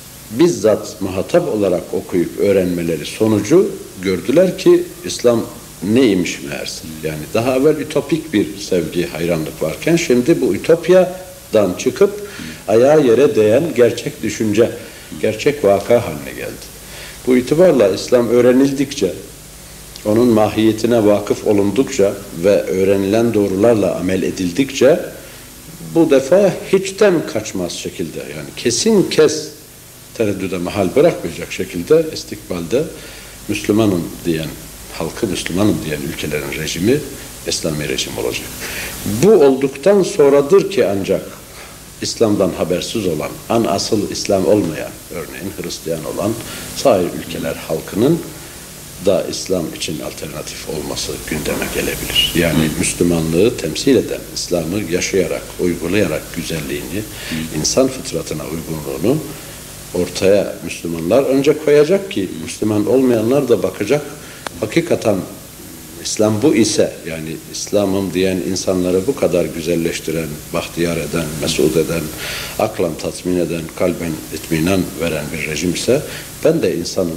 bizzat muhatap olarak okuyup öğrenmeleri sonucu gördüler ki İslam neymiş meğerse. Yani daha evvel ütopik bir sevgi, hayranlık varken şimdi bu ütopyadan çıkıp ayağa yere değen gerçek düşünce, gerçek vaka haline geldi. Bu itibarla İslam öğrenildikçe, onun mahiyetine vakıf olundukça ve öğrenilen doğrularla amel edildikçe bu defa hiçten kaçmaz şekilde, yani kesin kes tereddüde mahal bırakmayacak şekilde istikbalde Müslümanım diyen, halkı Müslümanım diyen ülkelerin rejimi İslami rejim olacak. Bu olduktan sonradır ki ancak İslam'dan habersiz olan, an asıl İslam olmayan, örneğin Hristiyan olan sair ülkeler halkının da İslam için alternatif olması gündeme gelebilir. Yani Hı. Müslümanlığı temsil eden, İslam'ı yaşayarak, uygulayarak güzelliğini, Hı. insan fıtratına uygunluğunu ortaya Müslümanlar önce koyacak ki Müslüman olmayanlar da bakacak, hakikaten İslam bu ise, yani İslam'ım diyen insanları bu kadar güzelleştiren, bahtiyar eden, mesut eden, aklan tatmin eden, kalben itminan veren bir rejim ise ben de insanım.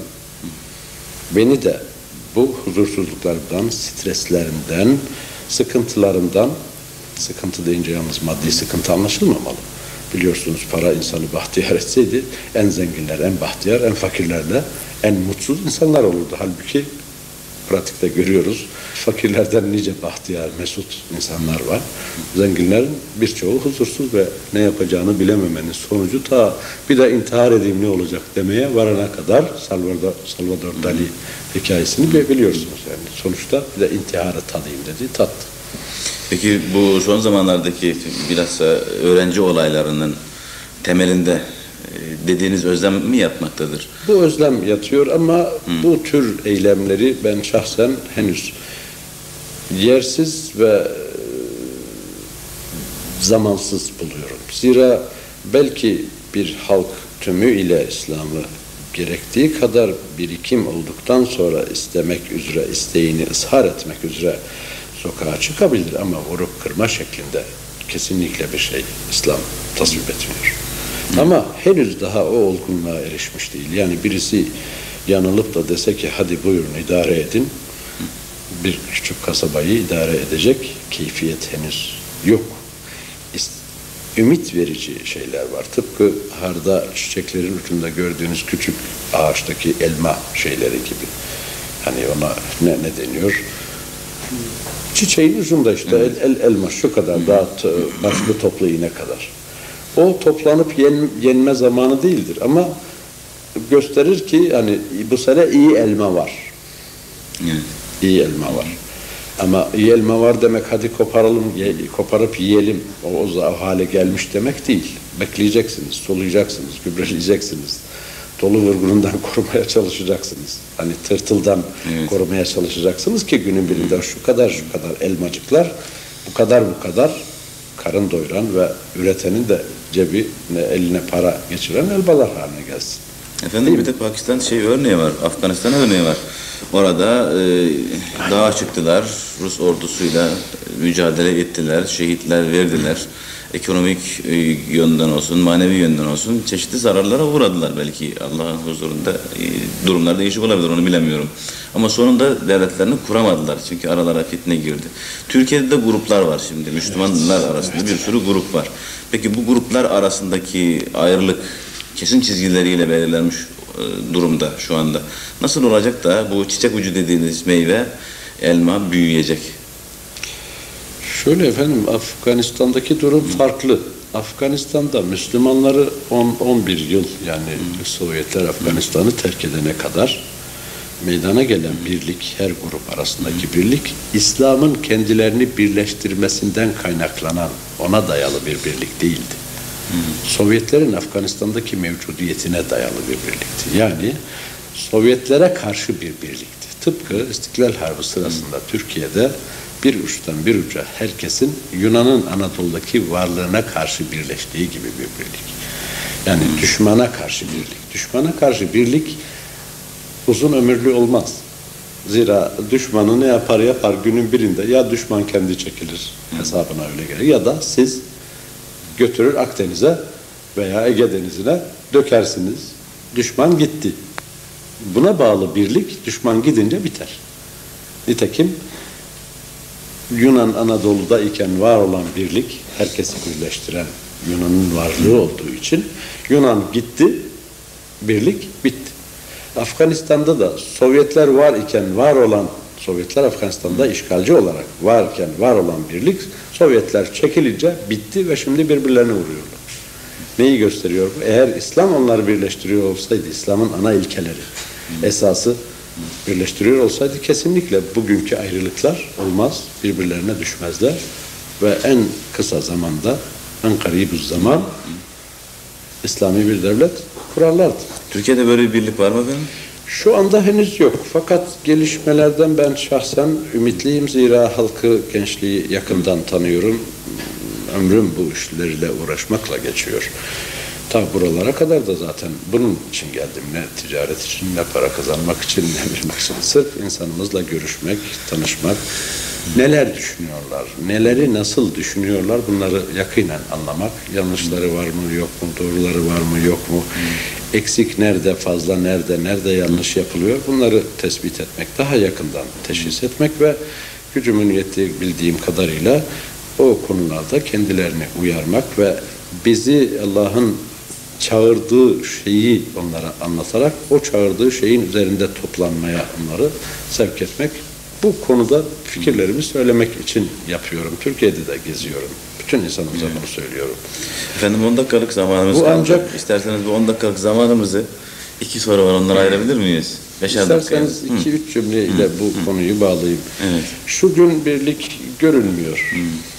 Beni de bu huzursuzluklardan, streslerimden, sıkıntılarımdan, sıkıntı deyince yalnız maddi sıkıntı anlaşılmamalı. Biliyorsunuz para insanı bahtiyar etseydi en zenginler, en bahtiyar, en fakirler de en mutsuz insanlar olurdu. Halbuki pratikte görüyoruz. Fakirlerden nice bahtiyar, mesut insanlar var. Zenginlerin birçoğu huzursuz ve ne yapacağını bilememenin sonucu ta bir de intihar edeyim ne olacak demeye varana kadar Salvador, Salvador Dali hikayesini biliyorsunuz. Yani sonuçta bir de intiharı tadayım dedi, tattı. Peki bu son zamanlardaki bilhassa öğrenci olaylarının temelinde dediğiniz özlem mi yatmaktadır? Bu özlem yatıyor ama Hı. bu tür eylemleri ben şahsen henüz yersiz ve zamansız buluyorum. Zira belki bir halk tümüyle İslam'ı gerektiği kadar birikim olduktan sonra istemek üzere, isteğini ızhar etmek üzere sokağa çıkabilir ama vurup kırma şeklinde kesinlikle bir şey İslam tasvip etmiyor. Hı. Ama henüz daha o olgunluğa erişmiş değil. Yani birisi yanılıp da dese ki hadi buyurun idare edin, bir küçük kasabayı idare edecek keyfiyet henüz yok. Ümit verici şeyler var. Tıpkı harda çiçeklerin ucunda gördüğünüz küçük ağaçtaki elma şeyleri gibi. Hani ona ne, ne deniyor? Çiçeğin ucunda işte evet. el, el, elma şu kadar Hı. daha başlı toplu iğne kadar. O toplanıp yen, yenme zamanı değildir ama gösterir ki hani bu sene iyi elma var. Evet. İyi elma var. Ama iyi elma var demek hadi koparalım, koparıp yiyelim. O, o, o hale gelmiş demek değil. Bekleyeceksiniz, soluyacaksınız, gübreleyeceksiniz. Dolu vurgunundan korumaya çalışacaksınız. Hani tırtıldan evet. korumaya çalışacaksınız ki günün birinde şu kadar şu kadar elmacıklar bu kadar bu kadar karın doyuran ve üretenin de cebine eline para geçiren elbalar haline gelsin. Efendim bir de Pakistan şey örneği var, Afganistan örneği var. Orada e, dağa çıktılar, Rus ordusuyla mücadele ettiler, şehitler verdiler. Ekonomik e, yönden olsun, manevi yönden olsun çeşitli zararlara uğradılar belki Allah'ın huzurunda. E, durumlar değişik olabilir, onu bilemiyorum. Ama sonunda devletlerini kuramadılar çünkü aralara fitne girdi. Türkiye'de de gruplar var şimdi, Müslümanlar evet, arasında evet. bir sürü grup var. Peki bu gruplar arasındaki ayrılık kesin çizgileriyle belirlenmiş e, durumda şu anda. Nasıl olacak da bu çiçek ucu dediğiniz meyve, elma büyüyecek? Şöyle efendim, Afganistan'daki durum Hı. farklı. Afganistan'da Müslümanları on on bir yıl yani Hı. Sovyetler Afganistan'ı Hı. terk edene kadar meydana gelen birlik, her grup arasındaki Hı. birlik, İslam'ın kendilerini birleştirmesinden kaynaklanan, ona dayalı bir birlik değildi. Hı. Sovyetlerin Afganistan'daki mevcudiyetine dayalı bir birlikti. Yani Sovyetlere karşı bir birlikti. Tıpkı İstiklal Harbi sırasında Hı. Türkiye'de bir uçtan bir uca herkesin Yunan'ın Anadolu'daki varlığına karşı birleştiği gibi bir birlik. Yani Hı. düşmana karşı birlik. Düşmana karşı birlik uzun ömürlü olmaz. Zira düşmanı ne yapar yapar günün birinde ya düşman kendi çekilir hesabına öyle gelir ya da siz götürür Akdeniz'e veya Ege Denizi'ne dökersiniz. Düşman gitti. Buna bağlı birlik düşman gidince biter. Nitekim Yunan Anadolu'da iken var olan birlik, herkesi birleştiren Yunan'ın varlığı olduğu için Yunan gitti, birlik bitti. Afganistan'da da Sovyetler var iken var olan, Sovyetler Afganistan'da işgalci olarak varken var olan birlik, Sovyetler çekilince bitti ve şimdi birbirlerine vuruyorlar. Neyi gösteriyor bu? Eğer İslam onları birleştiriyor olsaydı, İslam'ın ana ilkeleri, esası birleştiriyor olsaydı kesinlikle bugünkü ayrılıklar olmaz, birbirlerine düşmezler ve en kısa zamanda, en karibüz zaman İslami bir devlet kurarlardı. Türkiye'de böyle bir birlik var mı efendim? Şu anda henüz yok. Fakat gelişmelerden ben şahsen ümitliyim. Zira halkı, gençliği yakından tanıyorum. Ömrüm bu işlerle uğraşmakla geçiyor. Ta buralara kadar da zaten bunun için geldim. Ne ticaret için, ne para kazanmak için, ne bilmek için. Sırf insanımızla görüşmek, tanışmak. Neler düşünüyorlar, neleri nasıl düşünüyorlar bunları yakinen anlamak. Yanlışları var mı, yok mu, doğruları var mı, yok mu? Eksik nerede, fazla nerede, nerede yanlış yapılıyor? Bunları tespit etmek, daha yakından teşhis etmek ve gücümün yettiği bildiğim kadarıyla o konularda kendilerini uyarmak ve bizi Allah'ın çağırdığı şeyi onlara anlatarak o çağırdığı şeyin üzerinde toplanmaya onları sevk etmek. Bu konuda fikirlerimi söylemek için yapıyorum. Türkiye'de de geziyorum. Bütün insanımıza bunu söylüyorum. Efendim on dakikalık zamanımız bu kaldı. Ancak, İsterseniz bu on dakikalık zamanımızı iki soru var, onları ayırabilir miyiz? Beşer İsterseniz iki üç cümleyle bu Hı. konuyu bağlayayım. Evet. Şu gün birlik görünmüyor. Hı.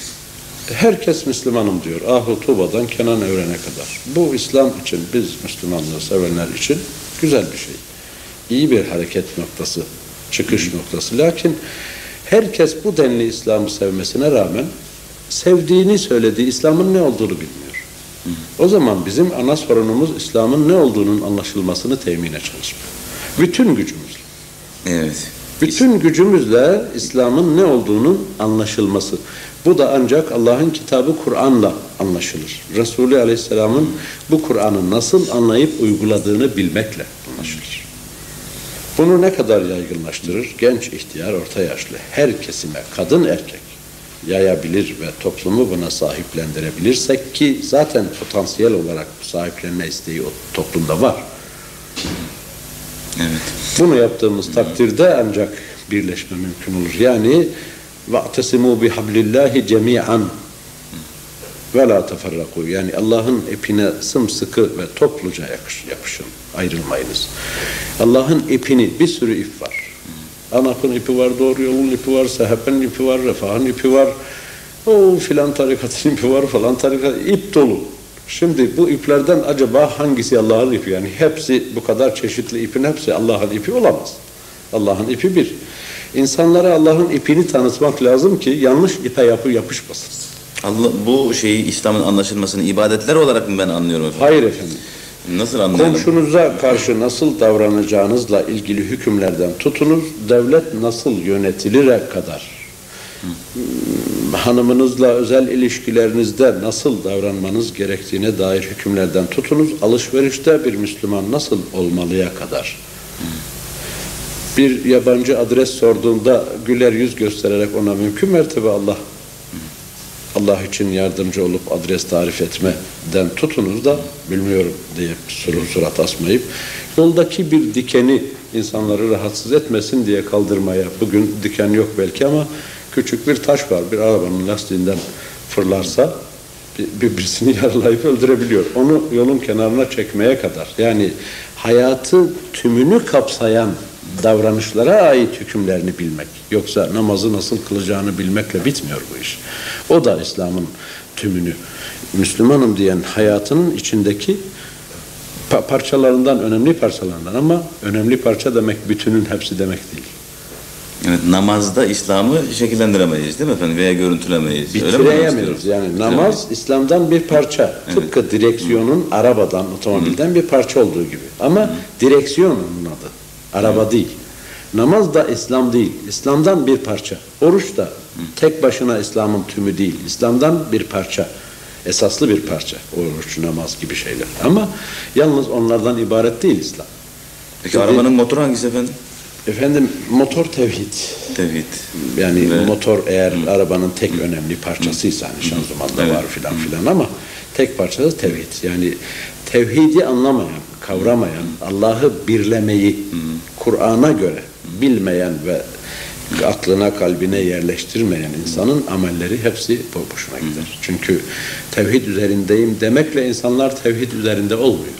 Herkes Müslümanım diyor. Ahu Tuba'dan Kenan Evren'e kadar. Bu İslam için, biz Müslümanlığı sevenler için güzel bir şey. İyi bir hareket noktası, çıkış Hı. noktası. Lakin herkes bu denli İslam'ı sevmesine rağmen sevdiğini söylediği İslam'ın ne olduğunu bilmiyor. Hı. O zaman bizim ana sorunumuz İslam'ın ne olduğunun anlaşılmasını temine çalışmak. Bütün gücümüzle. Evet. Bütün gücümüzle İslam'ın ne olduğunun anlaşılması. Bu da ancak Allah'ın kitabı Kur'an'la anlaşılır. Resulü Aleyhisselam'ın bu Kur'an'ı nasıl anlayıp uyguladığını bilmekle anlaşılır. Bunu ne kadar yaygınlaştırır? Genç, ihtiyar, orta yaşlı, her kesime, kadın, erkek yayabilir ve toplumu buna sahiplendirebilirsek ki zaten potansiyel olarak sahiplenme isteği o toplumda var. Evet. Bunu yaptığımız takdirde ancak birleşme mümkün olur. Yani وَاَعْتَسِمُوا بِحَبْلِ اللّٰهِ جَمِيعًا وَلَا تَفَرَّقُوا. Yani Allah'ın ipine sımsıkı ve topluca yapışın, ayrılmayınız. Allah'ın ipini, bir sürü ip var. ANAP'ın ipi var, doğru yolun ipi var, SHP'nin ipi var, Refah'ın ipi var, o filan tarikatın ipi var, falan tarikat, ip dolu. Şimdi bu iplerden acaba hangisi Allah'ın ipi? Yani hepsi, bu kadar çeşitli ipin hepsi Allah'ın ipi olamaz. Allah'ın ipi bir. İnsanlara Allah'ın ipini tanıtmak lazım ki yanlış ipe yapı yapışmasın. Allah, bu şeyi İslam'ın anlaşılmasını ibadetler olarak mı ben anlıyorum efendim? Hayır efendim. Nasıl anlayalım? Komşunuza karşı nasıl davranacağınızla ilgili hükümlerden tutunuz, devlet nasıl yönetilire kadar, Hı. hanımınızla özel ilişkilerinizde nasıl davranmanız gerektiğine dair hükümlerden tutunuz, alışverişte bir Müslüman nasıl olmalıya kadar. Hı. Bir yabancı adres sorduğunda güler yüz göstererek ona mümkün mertebe Allah Allah için yardımcı olup adres tarif etmeden tutunuz da bilmiyorum diye sur surat asmayıp yoldaki bir dikeni insanları rahatsız etmesin diye kaldırmaya, bugün diken yok belki ama küçük bir taş var, bir arabanın lastiğinden fırlarsa birisini yaralayıp öldürebiliyor. Onu yolun kenarına çekmeye kadar, yani hayatın tümünü kapsayan davranışlara ait hükümlerini bilmek. Yoksa namazı nasıl kılacağını bilmekle bitmiyor bu iş. O da İslam'ın tümünü. Müslümanım diyen hayatının içindeki pa parçalarından, önemli parçalarından, ama önemli parça demek bütünün hepsi demek değil. Evet, namazda İslam'ı şekillendiremeyiz değil mi efendim? Veya görüntülemeyiz. Bitiremeyiz. Yani namaz İslam'dan bir parça. Evet. Tıpkı direksiyonun Hı. arabadan, otomobilden Hı. bir parça olduğu gibi. Ama Hı. direksiyon onun adı. Araba Hı. değil. Namaz da İslam değil. İslam'dan bir parça. Oruç da Hı. tek başına İslam'ın tümü değil. İslam'dan bir parça. Esaslı bir parça. Oruç, namaz gibi şeyler. Ama yalnız onlardan ibaret değil İslam. Peki Şimdi, arabanın motoru hangisi efendim? Efendim motor tevhid. Tevhid. Yani Ve, motor eğer hı. arabanın tek hı. önemli parçasıysa, hani şanzımanda evet. var filan filan, ama tek parçası tevhid. Yani tevhidi anlamayan, kavramayan, Allah'ı birlemeyi Kur'an'a göre bilmeyen ve aklına kalbine yerleştirmeyen insanın amelleri hepsi boşuna gider. Çünkü tevhid üzerindeyim demekle insanlar tevhid üzerinde olmuyor.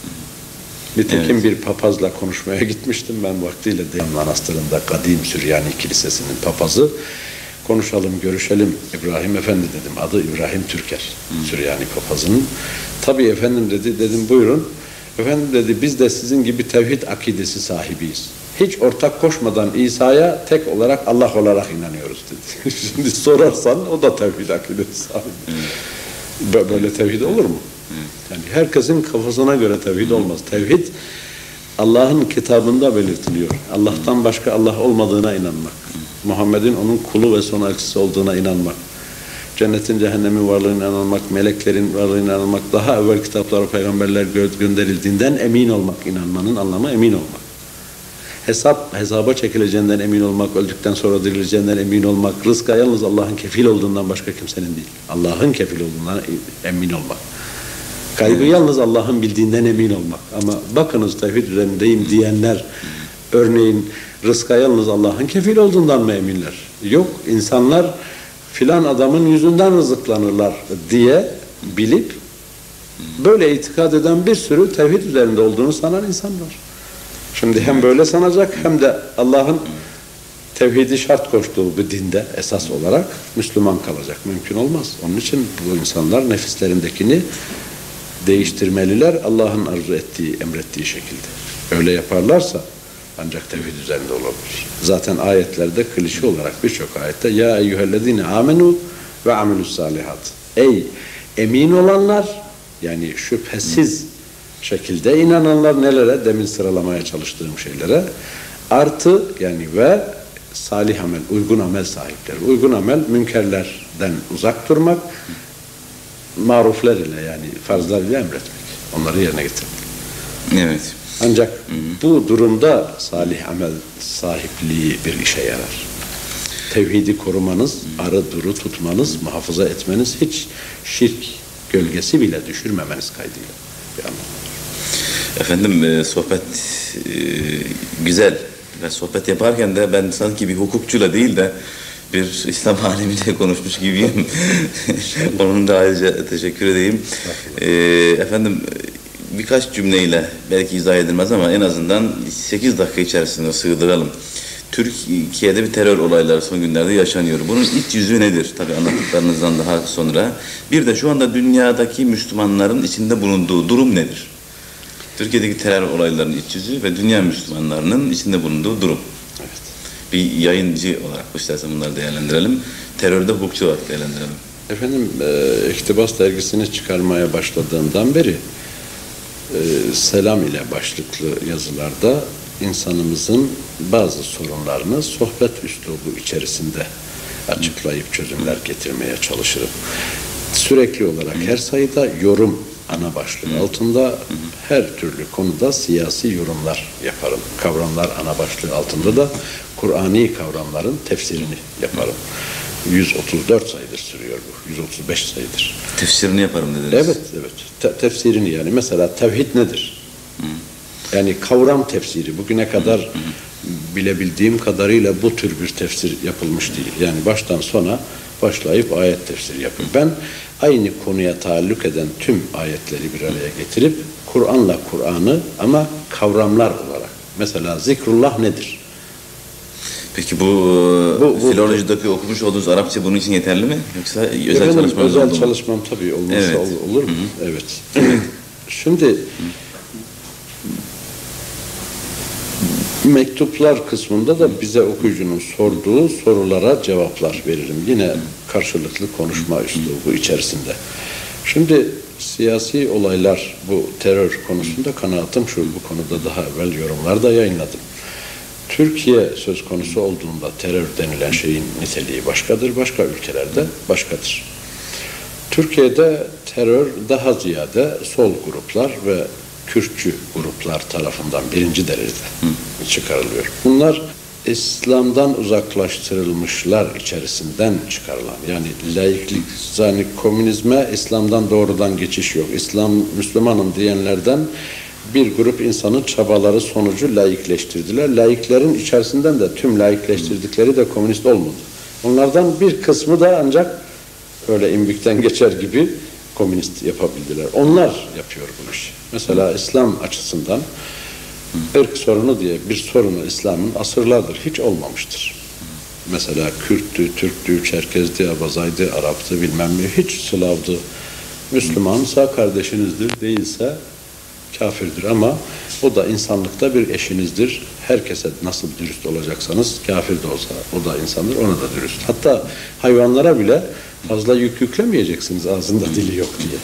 Nitekim evet. bir papazla konuşmaya gitmiştim ben vaktiyle. Deyam Manastırı'nda Kadim Süryani Kilisesi'nin papazı. Konuşalım, görüşelim İbrahim Efendi dedim. Adı İbrahim Türker, hmm. Süryani papazının. Tabii efendim dedi, dedim buyurun. Efendim dedi, biz de sizin gibi tevhid akidesi sahibiyiz. Hiç ortak koşmadan İsa'ya tek olarak Allah olarak inanıyoruz dedi. Şimdi sorarsan o da tevhid akidesi sahibi. Hmm. Böyle tevhid olur mu? Yani herkesin kafasına göre tevhid olmaz. Tevhid Allah'ın kitabında belirtiliyor. Allah'tan başka Allah olmadığına inanmak. Muhammed'in onun kulu ve son elçisi olduğuna inanmak. Cennetin, cehennemin varlığına inanmak, meleklerin varlığına inanmak, daha evvel kitaplara peygamberler gönderildiğinden emin olmak, inanmanın anlamı emin olmak. Hesap, hesaba çekileceğinden emin olmak, öldükten sonra dirileceğinden emin olmak, rızka yalnız Allah'ın kefil olduğundan başka kimsenin değil. Allah'ın kefil olduğundan emin olmak. Kaybı yalnız Allah'ın bildiğinden emin olmak. Ama bakınız tevhid üzerindeyim diyenler, örneğin rızka yalnız Allah'ın kefil olduğundan mı eminler? Yok, insanlar filan adamın yüzünden rızıklanırlar diye bilip böyle itikad eden bir sürü tevhid üzerinde olduğunu sanan insan var. Şimdi hem böyle sanacak hem de Allah'ın tevhidi şart koştuğu bir dinde esas olarak Müslüman kalacak. Mümkün olmaz. Onun için bu insanlar nefislerindekini değiştirmeliler Allah'ın arzu ettiği, emrettiği şekilde. Öyle yaparlarsa ancak tevhid üzerinde olabilir. Zaten ayetlerde klişe olarak birçok ayette ya eyyühellezine amenu ve amilus salihat. Ey emin olanlar, yani şüphesiz şekilde inananlar, nelere? Demin sıralamaya çalıştığım şeylere. Artı yani ve salih amel, uygun amel sahipleri. Uygun amel münkerlerden uzak durmak, maruflar ile yani farzlar ile emretmek. Onları yerine getirmek. Evet. Ancak hı hı. bu durumda salih amel sahipliği bir işe yarar. Tevhidi korumanız, hı. arı duru tutmanız, muhafaza etmeniz, hiç şirk gölgesi bile düşürmemeniz kaydıyla bir anlam. Efendim e, sohbet e, güzel ve sohbet yaparken de ben sanki bir hukukçuyla değil de bir İslam alemiyle konuşmuş gibiyim. Onun da ayrıca teşekkür edeyim. E, efendim birkaç cümleyle belki izah edilmez ama en azından sekiz dakika içerisinde sığdıralım. Türkiye'de bir terör olayları son günlerde yaşanıyor. Bunun iç yüzü nedir? Tabii anlattıklarınızdan daha sonra. Bir de şu anda dünyadaki Müslümanların içinde bulunduğu durum nedir? Türkiye'deki terör olaylarının iç yüzü ve dünya Müslümanlarının içinde bulunduğu durum. Evet. Bir yayıncı olarak istersen bunları değerlendirelim. Terörde hukukçu olarak değerlendirelim. Efendim, e, İktibas dergisini çıkarmaya başladığımdan beri e, selam ile başlıklı yazılarda insanımızın bazı sorunlarını sohbet üslubu içerisinde açıklayıp çözümler getirmeye çalışırım. Sürekli olarak her sayıda yorum ana başlığı altında her türlü konuda siyasi yorumlar yaparım. Kavramlar ana başlığı altında da Kur'ani kavramların tefsirini yaparım. yüz otuz dört sayıdır sürüyor bu. yüz otuz beş sayıdır. Tefsirini yaparım dediniz. Evet, evet. Te tefsirini yani. Mesela tevhid nedir? Hı. Yani kavram tefsiri. Bugüne kadar hı hı. bilebildiğim kadarıyla bu tür bir tefsir yapılmış değil. Yani baştan sona başlayıp ayet tefsiri yapıyor. Ben aynı konuya taalluk eden tüm ayetleri bir araya getirip Kur'an'la Kur'an'ı ama kavramlar olarak. Mesela zikrullah nedir? Peki bu, bu, bu filolojideki okumuş olduğunuz Arapça bunun için yeterli mi? Yoksa özel efendim, çalışmanız özel oldu çalışmam mu? Tabii olmazsa evet. ol, olur mu? Hı-hı. Evet. Şimdi Hı-hı. mektuplar kısmında da bize okuyucunun sorduğu sorulara cevaplar veririm. Yine karşılıklı konuşma üslubu içerisinde. Şimdi siyasi olaylar, bu terör konusunda kanaatim şu, bu konuda daha evvel yorumlar da yayınladım. Türkiye söz konusu olduğunda terör denilen şeyin niteliği başkadır, başka ülkelerde başkadır. Türkiye'de terör daha ziyade sol gruplar ve Kürtçü gruplar tarafından birinci derecede Hı. çıkarılıyor. Bunlar İslam'dan uzaklaştırılmışlar içerisinden çıkarılan, yani laiklik, yani komünizme İslam'dan doğrudan geçiş yok. İslam, Müslümanım diyenlerden bir grup insanın çabaları sonucu laikleştirdiler. Laiklerin içerisinden de tüm laikleştirdikleri de komünist olmadı. Onlardan bir kısmı da ancak öyle imbikten geçer gibi komünist yapabildiler. Onlar yapıyor bu işi. Mesela İslam açısından ırk sorunu diye bir sorunu İslam'ın asırlardır hiç olmamıştır. Mesela Kürttü, Türktü, Çerkezdi, Abazaydı, Arap'tı, bilmem ne, hiç Slav'dı. Müslümansa kardeşinizdir, değilse kafirdir, ama o da insanlıkta bir eşinizdir. Herkese nasıl dürüst olacaksanız, kafir de olsa o da insandır, ona da dürüst. Hatta hayvanlara bile fazla yük yüklemeyeceksiniz ağzında dili yok diye.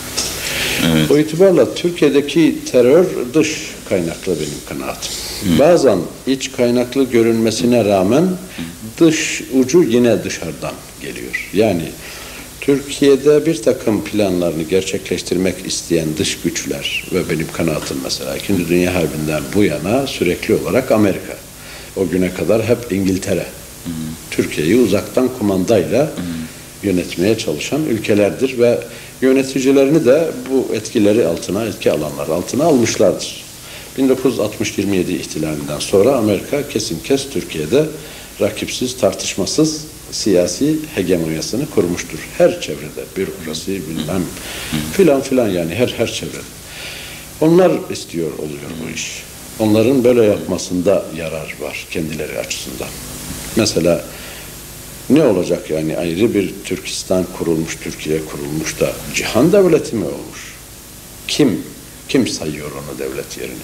Evet. O itibarla Türkiye'deki terör dış kaynaklı benim kanaatim. Hı. Bazen iç kaynaklı görünmesine rağmen dış ucu yine dışarıdan geliyor. Yani Türkiye'de bir takım planlarını gerçekleştirmek isteyen dış güçler ve benim kanaatim mesela İkinci Dünya Harbi'nden bu yana sürekli olarak Amerika. O güne kadar hep İngiltere. Hı. Türkiye'yi uzaktan kumandayla Hı. yönetmeye çalışan ülkelerdir ve yöneticilerini de bu etkileri altına, etki alanları altına almışlardır. bin dokuz yüz altmış yirmi yedi ihtilalinden sonra Amerika kesin kes Türkiye'de rakipsiz, tartışmasız siyasi hegemonyasını kurmuştur. Her çevrede, bürokrasi, bilmem filan filan, yani her her çevrede. Onlar istiyor oluyor bu iş. Onların böyle yapmasında yarar var kendileri açısından. Mesela ne olacak yani, ayrı bir Türkistan kurulmuş, Türkiye kurulmuş da cihan devleti mi olmuş? Kim, kim sayıyor onu devlet yerine?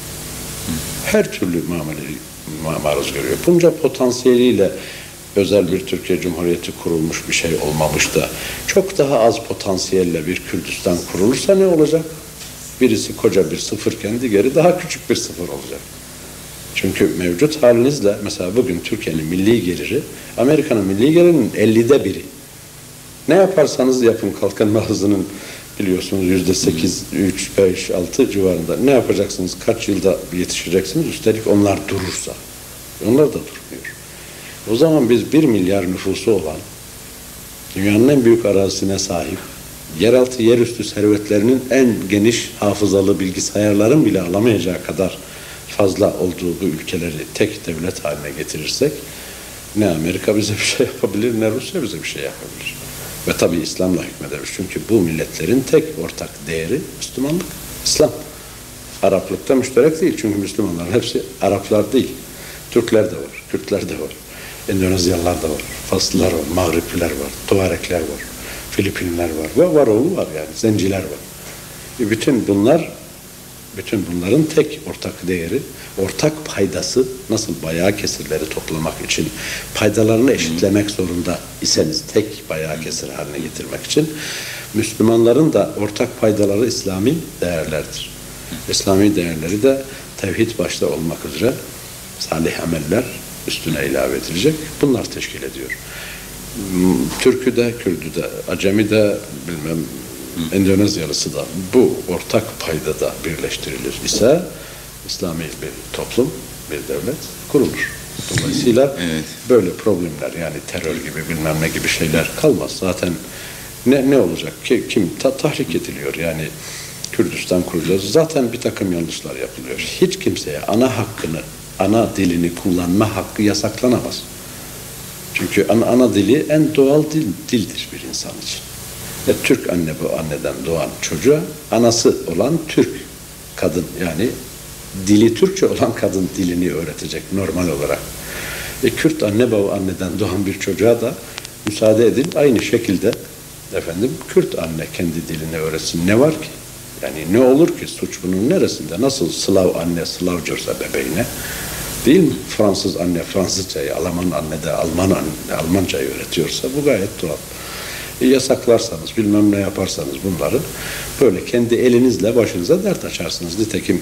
Her türlü muameleyi maruz görüyor. Bunca potansiyeliyle özel bir Türkiye Cumhuriyeti kurulmuş bir şey olmamış da çok daha az potansiyelle bir Kürdistan kurulursa ne olacak? Birisi koca bir sıfırken diğeri daha küçük bir sıfır olacak. Çünkü mevcut halinizle mesela bugün Türkiye'nin milli geliri Amerika'nın milli gelirinin ellide biri. Ne yaparsanız yapın kalkınma hızının biliyorsunuz yüzde sekiz, üç, beş, altı civarında. Ne yapacaksınız? Kaç yılda yetişeceksiniz? Üstelik onlar durursa. Onlar da durmuyor. O zaman biz bir milyar nüfusu olan, dünyanın en büyük arazisine sahip, yeraltı, yerüstü servetlerinin en geniş hafızalı bilgisayarların bile alamayacağı kadar fazla olduğu bu ülkeleri tek devlet haline getirirsek, ne Amerika bize bir şey yapabilir, ne Rusya bize bir şey yapabilir. Ve tabii İslam'la hükmederiz. Çünkü bu milletlerin tek ortak değeri Müslümanlık, İslam. Araplıkta müşterek değil. Çünkü Müslümanların hepsi Araplar değil. Türkler de var, Kürtler de var, Endonezyalılar da var, Faslılar var, Mağripliler var, Tuarekler var, Filipinler var ve var oğlu var, yani Zenciler var. E bütün bunlar, bütün bunların tek ortak değeri, ortak paydası, nasıl bayağı kesirleri toplamak için paydalarını eşitlemek zorunda iseniz tek bayağı kesir haline getirmek için, Müslümanların da ortak paydaları İslami değerlerdir. İslami değerleri de tevhid başta olmak üzere salih ameller üstüne ilave edilecek. Bunlar teşkil ediyor. Türk'ü de, Kürt'ü de, Acemi de, bilmem Endonezyalısı da bu ortak paydada birleştirilir ise İslami bir toplum, bir devlet kurulur. Dolayısıyla evet. Böyle problemler, yani terör gibi bilmem ne gibi şeyler kalmaz. Zaten ne ne olacak ki, kim ta, tahrik ediliyor, yani Kürdistan kuracağız. Zaten bir takım yanlışlar yapılıyor. Hiç kimseye ana hakkını, ana dilini kullanma hakkı yasaklanamaz. Çünkü ana, ana dili en doğal dil, dildir bir insan için. E, Türk anne bu anneden doğan çocuğa anası olan Türk kadın, yani dili Türkçe olan kadın dilini öğretecek normal olarak. E, Kürt anne baba anneden doğan bir çocuğa da müsaade edin aynı şekilde efendim Kürt anne kendi dilini öğretsin. Ne var ki? Yani ne olur ki, suç bunun neresinde? Nasıl Slav anne Slavcırsa bebeğine, değil mi? Fransız anne Fransızcayı, Alman anne de Alman anne, Almancayı öğretiyorsa bu gayet doğal. E, yasaklarsanız, bilmem ne yaparsanız bunları böyle kendi elinizle başınıza dert açarsınız. Nitekim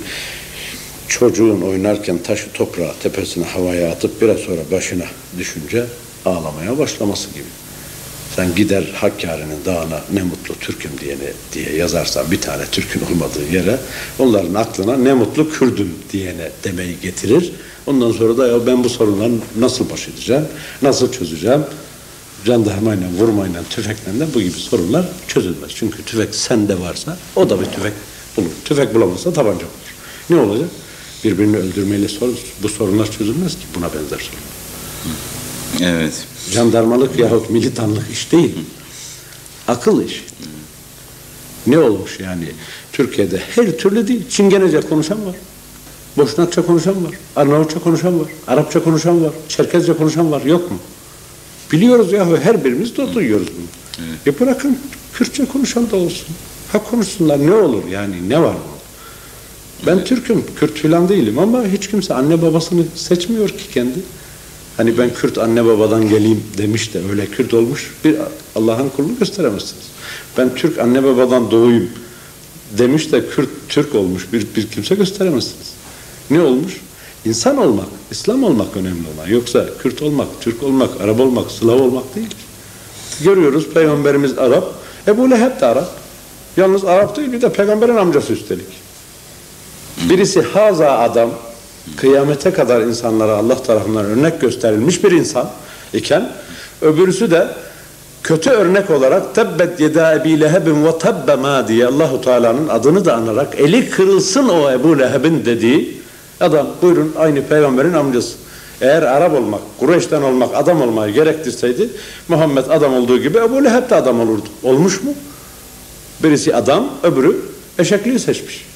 çocuğun oynarken taşı toprağa, tepesine havaya atıp biraz sonra başına düşünce ağlamaya başlaması gibi. Sen gider Hakkari'nin dağına ne mutlu Türk'üm diyene diye yazarsan bir tane Türk'ün olmadığı yere onların aklına ne mutlu Kürd'üm diyene demeyi getirir. Ondan sonra da ya ben bu sorunları nasıl baş edeceğim, nasıl çözeceğim? Jandarmayla, vurmayla, tüfekle de bu gibi sorunlar çözülmez. Çünkü tüfek sende varsa o da bir tüfek bulur. Tüfek bulamazsa tabanca bulur. Ne olacak? Birbirini öldürmeyle sor, bu sorunlar çözülmez ki buna benzer sorunlar. Evet. Jandarmalık yahut militanlık iş değil. Akıl iş. Ne olmuş yani? Türkiye'de her türlü değil. Çingenece konuşan var. Boşnakça konuşan var. Arnavutça konuşan var. Arapça konuşan var. Çerkezce konuşan var. Yok mu? Biliyoruz ya, her birimiz de duyuyoruz bunu. Evet. E bırakın Kürtçe konuşan da olsun. Ha konuşsunlar, ne olur yani, ne var bu? Ben evet. Türk'üm, Kürt filan değilim ama hiç kimse anne babasını seçmiyor ki kendi. Hani ben Kürt anne babadan geleyim demiş de öyle Kürt olmuş bir Allah'ın kulunu gösteremezsiniz. Ben Türk anne babadan doğuyum demiş de Kürt Türk olmuş bir, bir kimse gösteremezsiniz. Ne olmuş? İnsan olmak, İslam olmak önemli olan. Yoksa Kürt olmak, Türk olmak, Arap olmak, Slav olmak değil. Görüyoruz Peygamberimiz Arap, Ebu Leheb de Arap. Yalnız Arap değil, bir de Peygamberin amcası üstelik. Birisi haza adam, kıyamete kadar insanlara Allah tarafından örnek gösterilmiş bir insan iken, öbürüsü de kötü örnek olarak tebbet yeda Ebi Lehebin ve tebbe ma diye Allahu Teala'nın adını da anarak eli kırılsın o Ebu Leheb'in dediği adam. Buyurun, aynı Peygamberin amcası. Eğer Arap olmak, Kureyş'ten olmak, adam olmayı gerektirseydi Muhammed adam olduğu gibi Ebu Leheb de adam olurdu. Olmuş mu? Birisi adam, öbürü eşekliği seçmiş.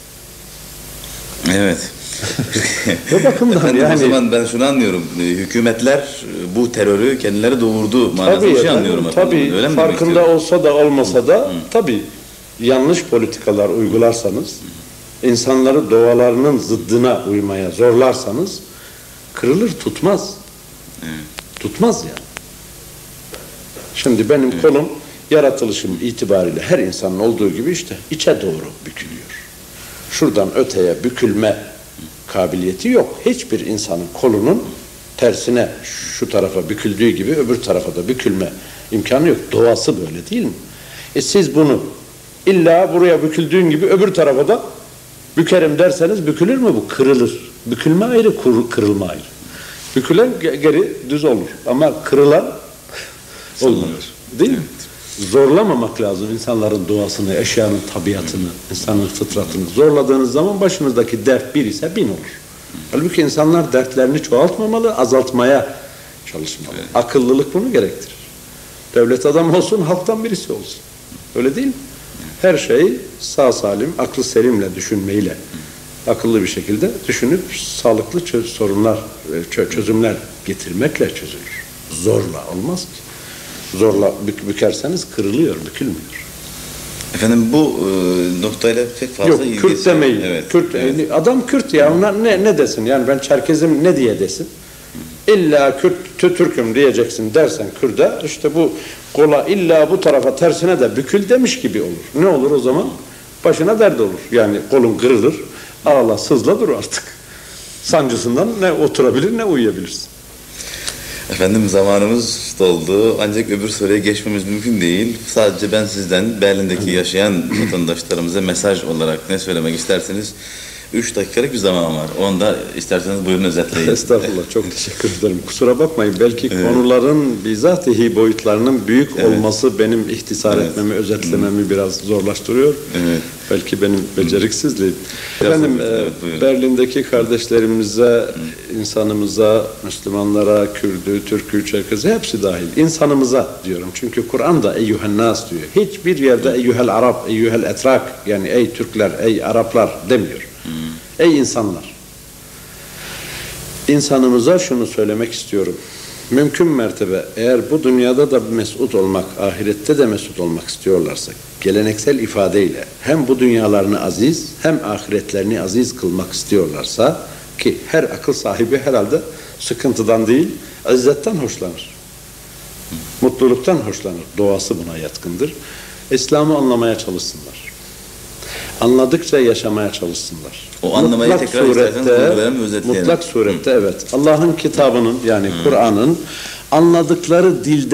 Evet. O bakımdan efendim, yani. O zaman ben şunu anlıyorum. Hükümetler bu terörü kendileri doğurdu manasında bir şey anlıyorum. Tabii, öyle farkında olsa da olmasa da Hı. tabii yanlış politikalar uygularsanız, Hı. insanları doğalarının zıddına uymaya zorlarsanız kırılır, tutmaz. Evet. Tutmaz yani. Şimdi benim evet. kolum yaratılışım itibariyle her insanın olduğu gibi işte içe doğru bükülüyor. Şuradan öteye bükülme kabiliyeti yok. Hiçbir insanın kolunun tersine şu tarafa büküldüğü gibi öbür tarafa da bükülme imkanı yok. Doğası böyle değil mi? E siz bunu illa buraya büküldüğün gibi öbür tarafa da bükerim derseniz bükülür mü bu? Kırılır. Bükülme ayrı, kırılma ayrı. Bükülen geri düz olur. Ama kırılan olmaz. Değil mi? Zorlamamak lazım insanların doğasını, eşyanın tabiatını, insanın fıtratını. Zorladığınız zaman başınızdaki dert bir ise bin olur. Halbuki insanlar dertlerini çoğaltmamalı, azaltmaya çalışmalı. Evet. Akıllılık bunu gerektirir. Devlet adamı olsun, halktan birisi olsun. Öyle değil mi? Her şeyi sağ salim, aklı selimle düşünmeyle, akıllı bir şekilde düşünüp sağlıklı çöz sorunlar, çözümler getirmekle çözülür. Zorla olmaz ki. Zorla bük, bükerseniz kırılıyor, bükülmüyor. Efendim bu e, noktayla pek fazla ilgisi yok. Kürt demeyin. Evet, Kürt, evet. Adam Kürt ya, ona ne, ne desin? Yani ben Çerkezim ne diye desin? Hı. İlla Kürt, Türk'üm diyeceksin dersen Kürt'e, işte bu kola illa bu tarafa tersine de bükül demiş gibi olur. Ne olur o zaman? Başına dert olur. Yani kolun kırılır, ağla sızla dur artık. Sancısından ne oturabilir ne uyuyabilirsin. Efendim zamanımız doldu ancak öbür soruya geçmemiz mümkün değil. Sadece ben sizden Berlin'deki yaşayan vatandaşlarımıza mesaj olarak ne söylemek isterseniz üç dakikalık bir zaman var. Onu da isterseniz buyurun özetleyin. Estağfurullah, çok teşekkür ederim. Kusura bakmayın, belki evet. konuların bizatihi boyutlarının büyük evet. olması benim ihtisar evet. etmemi, özetlememi biraz zorlaştırıyor. Evet. Belki benim beceriksizliğim. Efendim evet, e, Berlin'deki kardeşlerimize, Hı. insanımıza, Müslümanlara, Kürdü, Türkü, Çerkezi hepsi dahil. İnsanımıza diyorum. Çünkü Kur'an'da eyyühen nas diyor. Hiçbir yerde eyyühel Arap, eyyühel etrak, yani ey Türkler, ey Araplar demiyor. Hmm. Ey insanlar! İnsanımıza şunu söylemek istiyorum. Mümkün mertebe eğer bu dünyada da mesut olmak, ahirette de mesut olmak istiyorlarsa, geleneksel ifadeyle hem bu dünyalarını aziz hem ahiretlerini aziz kılmak istiyorlarsa, ki her akıl sahibi herhalde sıkıntıdan değil, izzetten hoşlanır. Mutluluktan hoşlanır. Doğası buna yatkındır. İslam'ı anlamaya çalışsınlar. Anladıkça yaşamaya çalışsınlar. O anlamayı mutlak tekrar surette, mutlak surette Hı. evet. Allah'ın kitabının yani Kur'an'ın anladıkları dilden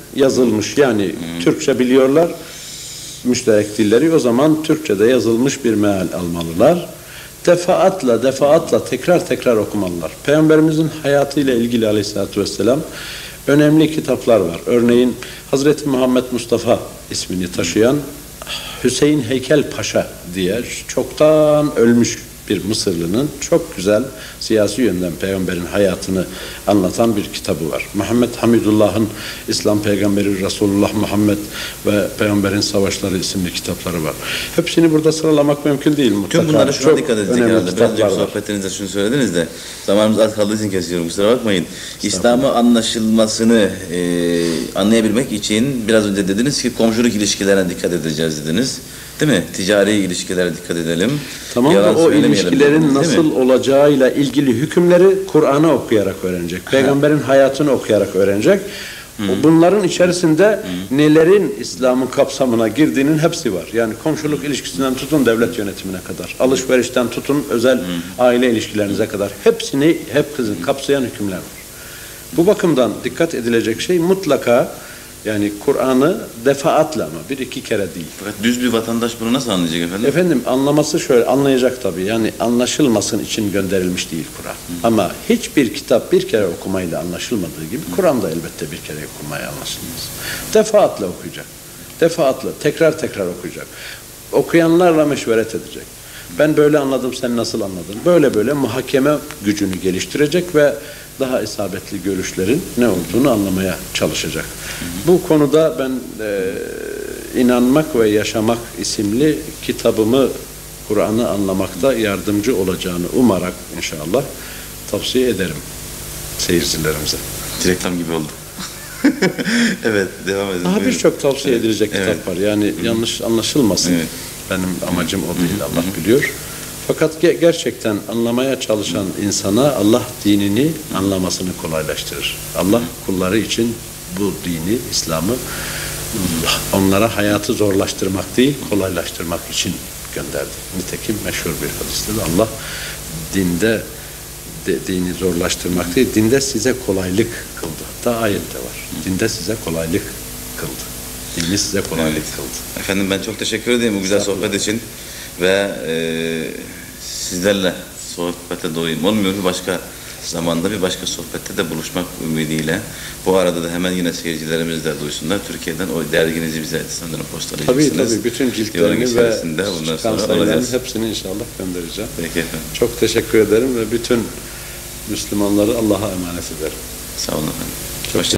yazılmış, yani hmm. Türkçe biliyorlar, müşterek dilleri, o zaman Türkçe'de yazılmış bir meal almalılar. Defaatla, defaatla tekrar tekrar okumalılar. Peygamberimizin hayatıyla ilgili aleyhissalatü vesselam önemli kitaplar var. Örneğin Hazreti Muhammed Mustafa ismini taşıyan Hüseyin Heykel Paşa diye çoktan ölmüş bir Mısırlı'nın çok güzel siyasi yönden peygamberin hayatını anlatan bir kitabı var. Muhammed Hamidullah'ın İslam Peygamberi Resulullah Muhammed ve Peygamberin Savaşları isimli kitapları var. Hepsini burada sıralamak mümkün değil mutlaka. Tüm bunlara şuna çok dikkat edecek herhalde. Biraz önce sohbetinizde şunu söylediniz de zamanımız az kaldığı için kesiyorum, kusura bakmayın. İslam'ı anlaşılmasını e, anlayabilmek için biraz önce dediniz ki komşuluk ilişkilerine dikkat edeceğiz dediniz. Değil mi? Ticari ilişkilere dikkat edelim. Tamam da o ilişkilerin nasıl olacağıyla ilgili hükümleri Kur'an'ı okuyarak öğrenecek. Peygamberin hayatını okuyarak öğrenecek. Hmm. Bunların içerisinde hmm. nelerin İslam'ın kapsamına girdiğinin hepsi var. Yani komşuluk ilişkisinden tutun devlet yönetimine kadar, alışverişten tutun özel hmm. aile ilişkilerinize kadar hepsini hep kızın kapsayan hükümler var. Bu bakımdan dikkat edilecek şey mutlaka, yani Kur'an'ı defaatla, ama bir iki kere değil. Fakat düz bir vatandaş bunu nasıl anlayacak efendim? Efendim anlaması şöyle, anlayacak tabii. Yani anlaşılmasın için gönderilmiş değil Kur'an. Ama hiçbir kitap bir kere okumayla anlaşılmadığı gibi Kur'an da elbette bir kere okumaya anlaşılmaz. Defaatla okuyacak. Defaatla, tekrar tekrar okuyacak. Okuyanlarla meşveret edecek. Ben böyle anladım, sen nasıl anladın? Böyle böyle muhakeme gücünü geliştirecek ve daha isabetli görüşlerin ne olduğunu anlamaya çalışacak. Hı hı. Bu konuda ben e, İnanmak ve Yaşamak isimli kitabımı Kur'an'ı anlamakta yardımcı olacağını umarak inşallah tavsiye ederim seyircilerimize. Reklam gibi oldu. Evet, devam edelim. Daha birçok tavsiye evet. edilecek evet. kitap var. Yani hı. yanlış anlaşılmasın. Evet. Benim amacım o değil, Allah hı hı. biliyor. Fakat ge gerçekten anlamaya çalışan insana Allah dinini anlamasını kolaylaştırır. Allah kulları için bu dini, İslam'ı onlara hayatı zorlaştırmak değil, kolaylaştırmak için gönderdi. Nitekim meşhur bir hadiste de Allah dinde de, dini zorlaştırmak değil, dinde size kolaylık kıldı. Hatta ayette var. Dinde size kolaylık kıldı. Dini size kolaylık evet. kıldı. Efendim ben çok teşekkür ederim bu güzel sohbet için ve e, sizlerle sohbete doyum olmuyor. Bir başka zamanda bir başka sohbette de buluşmak ümidiyle. Bu arada da hemen yine seyircilerimiz de duysunlar. Türkiye'den o derginizi bize sanırım postalayacaksınız. Tabii tabii. Bütün ciltlerini ve çıkan sayıların hepsini inşallah göndereceğim. Peki efendim. Çok teşekkür ederim ve bütün Müslümanları Allah'a emanet ederim. Sağ olun efendim. Çok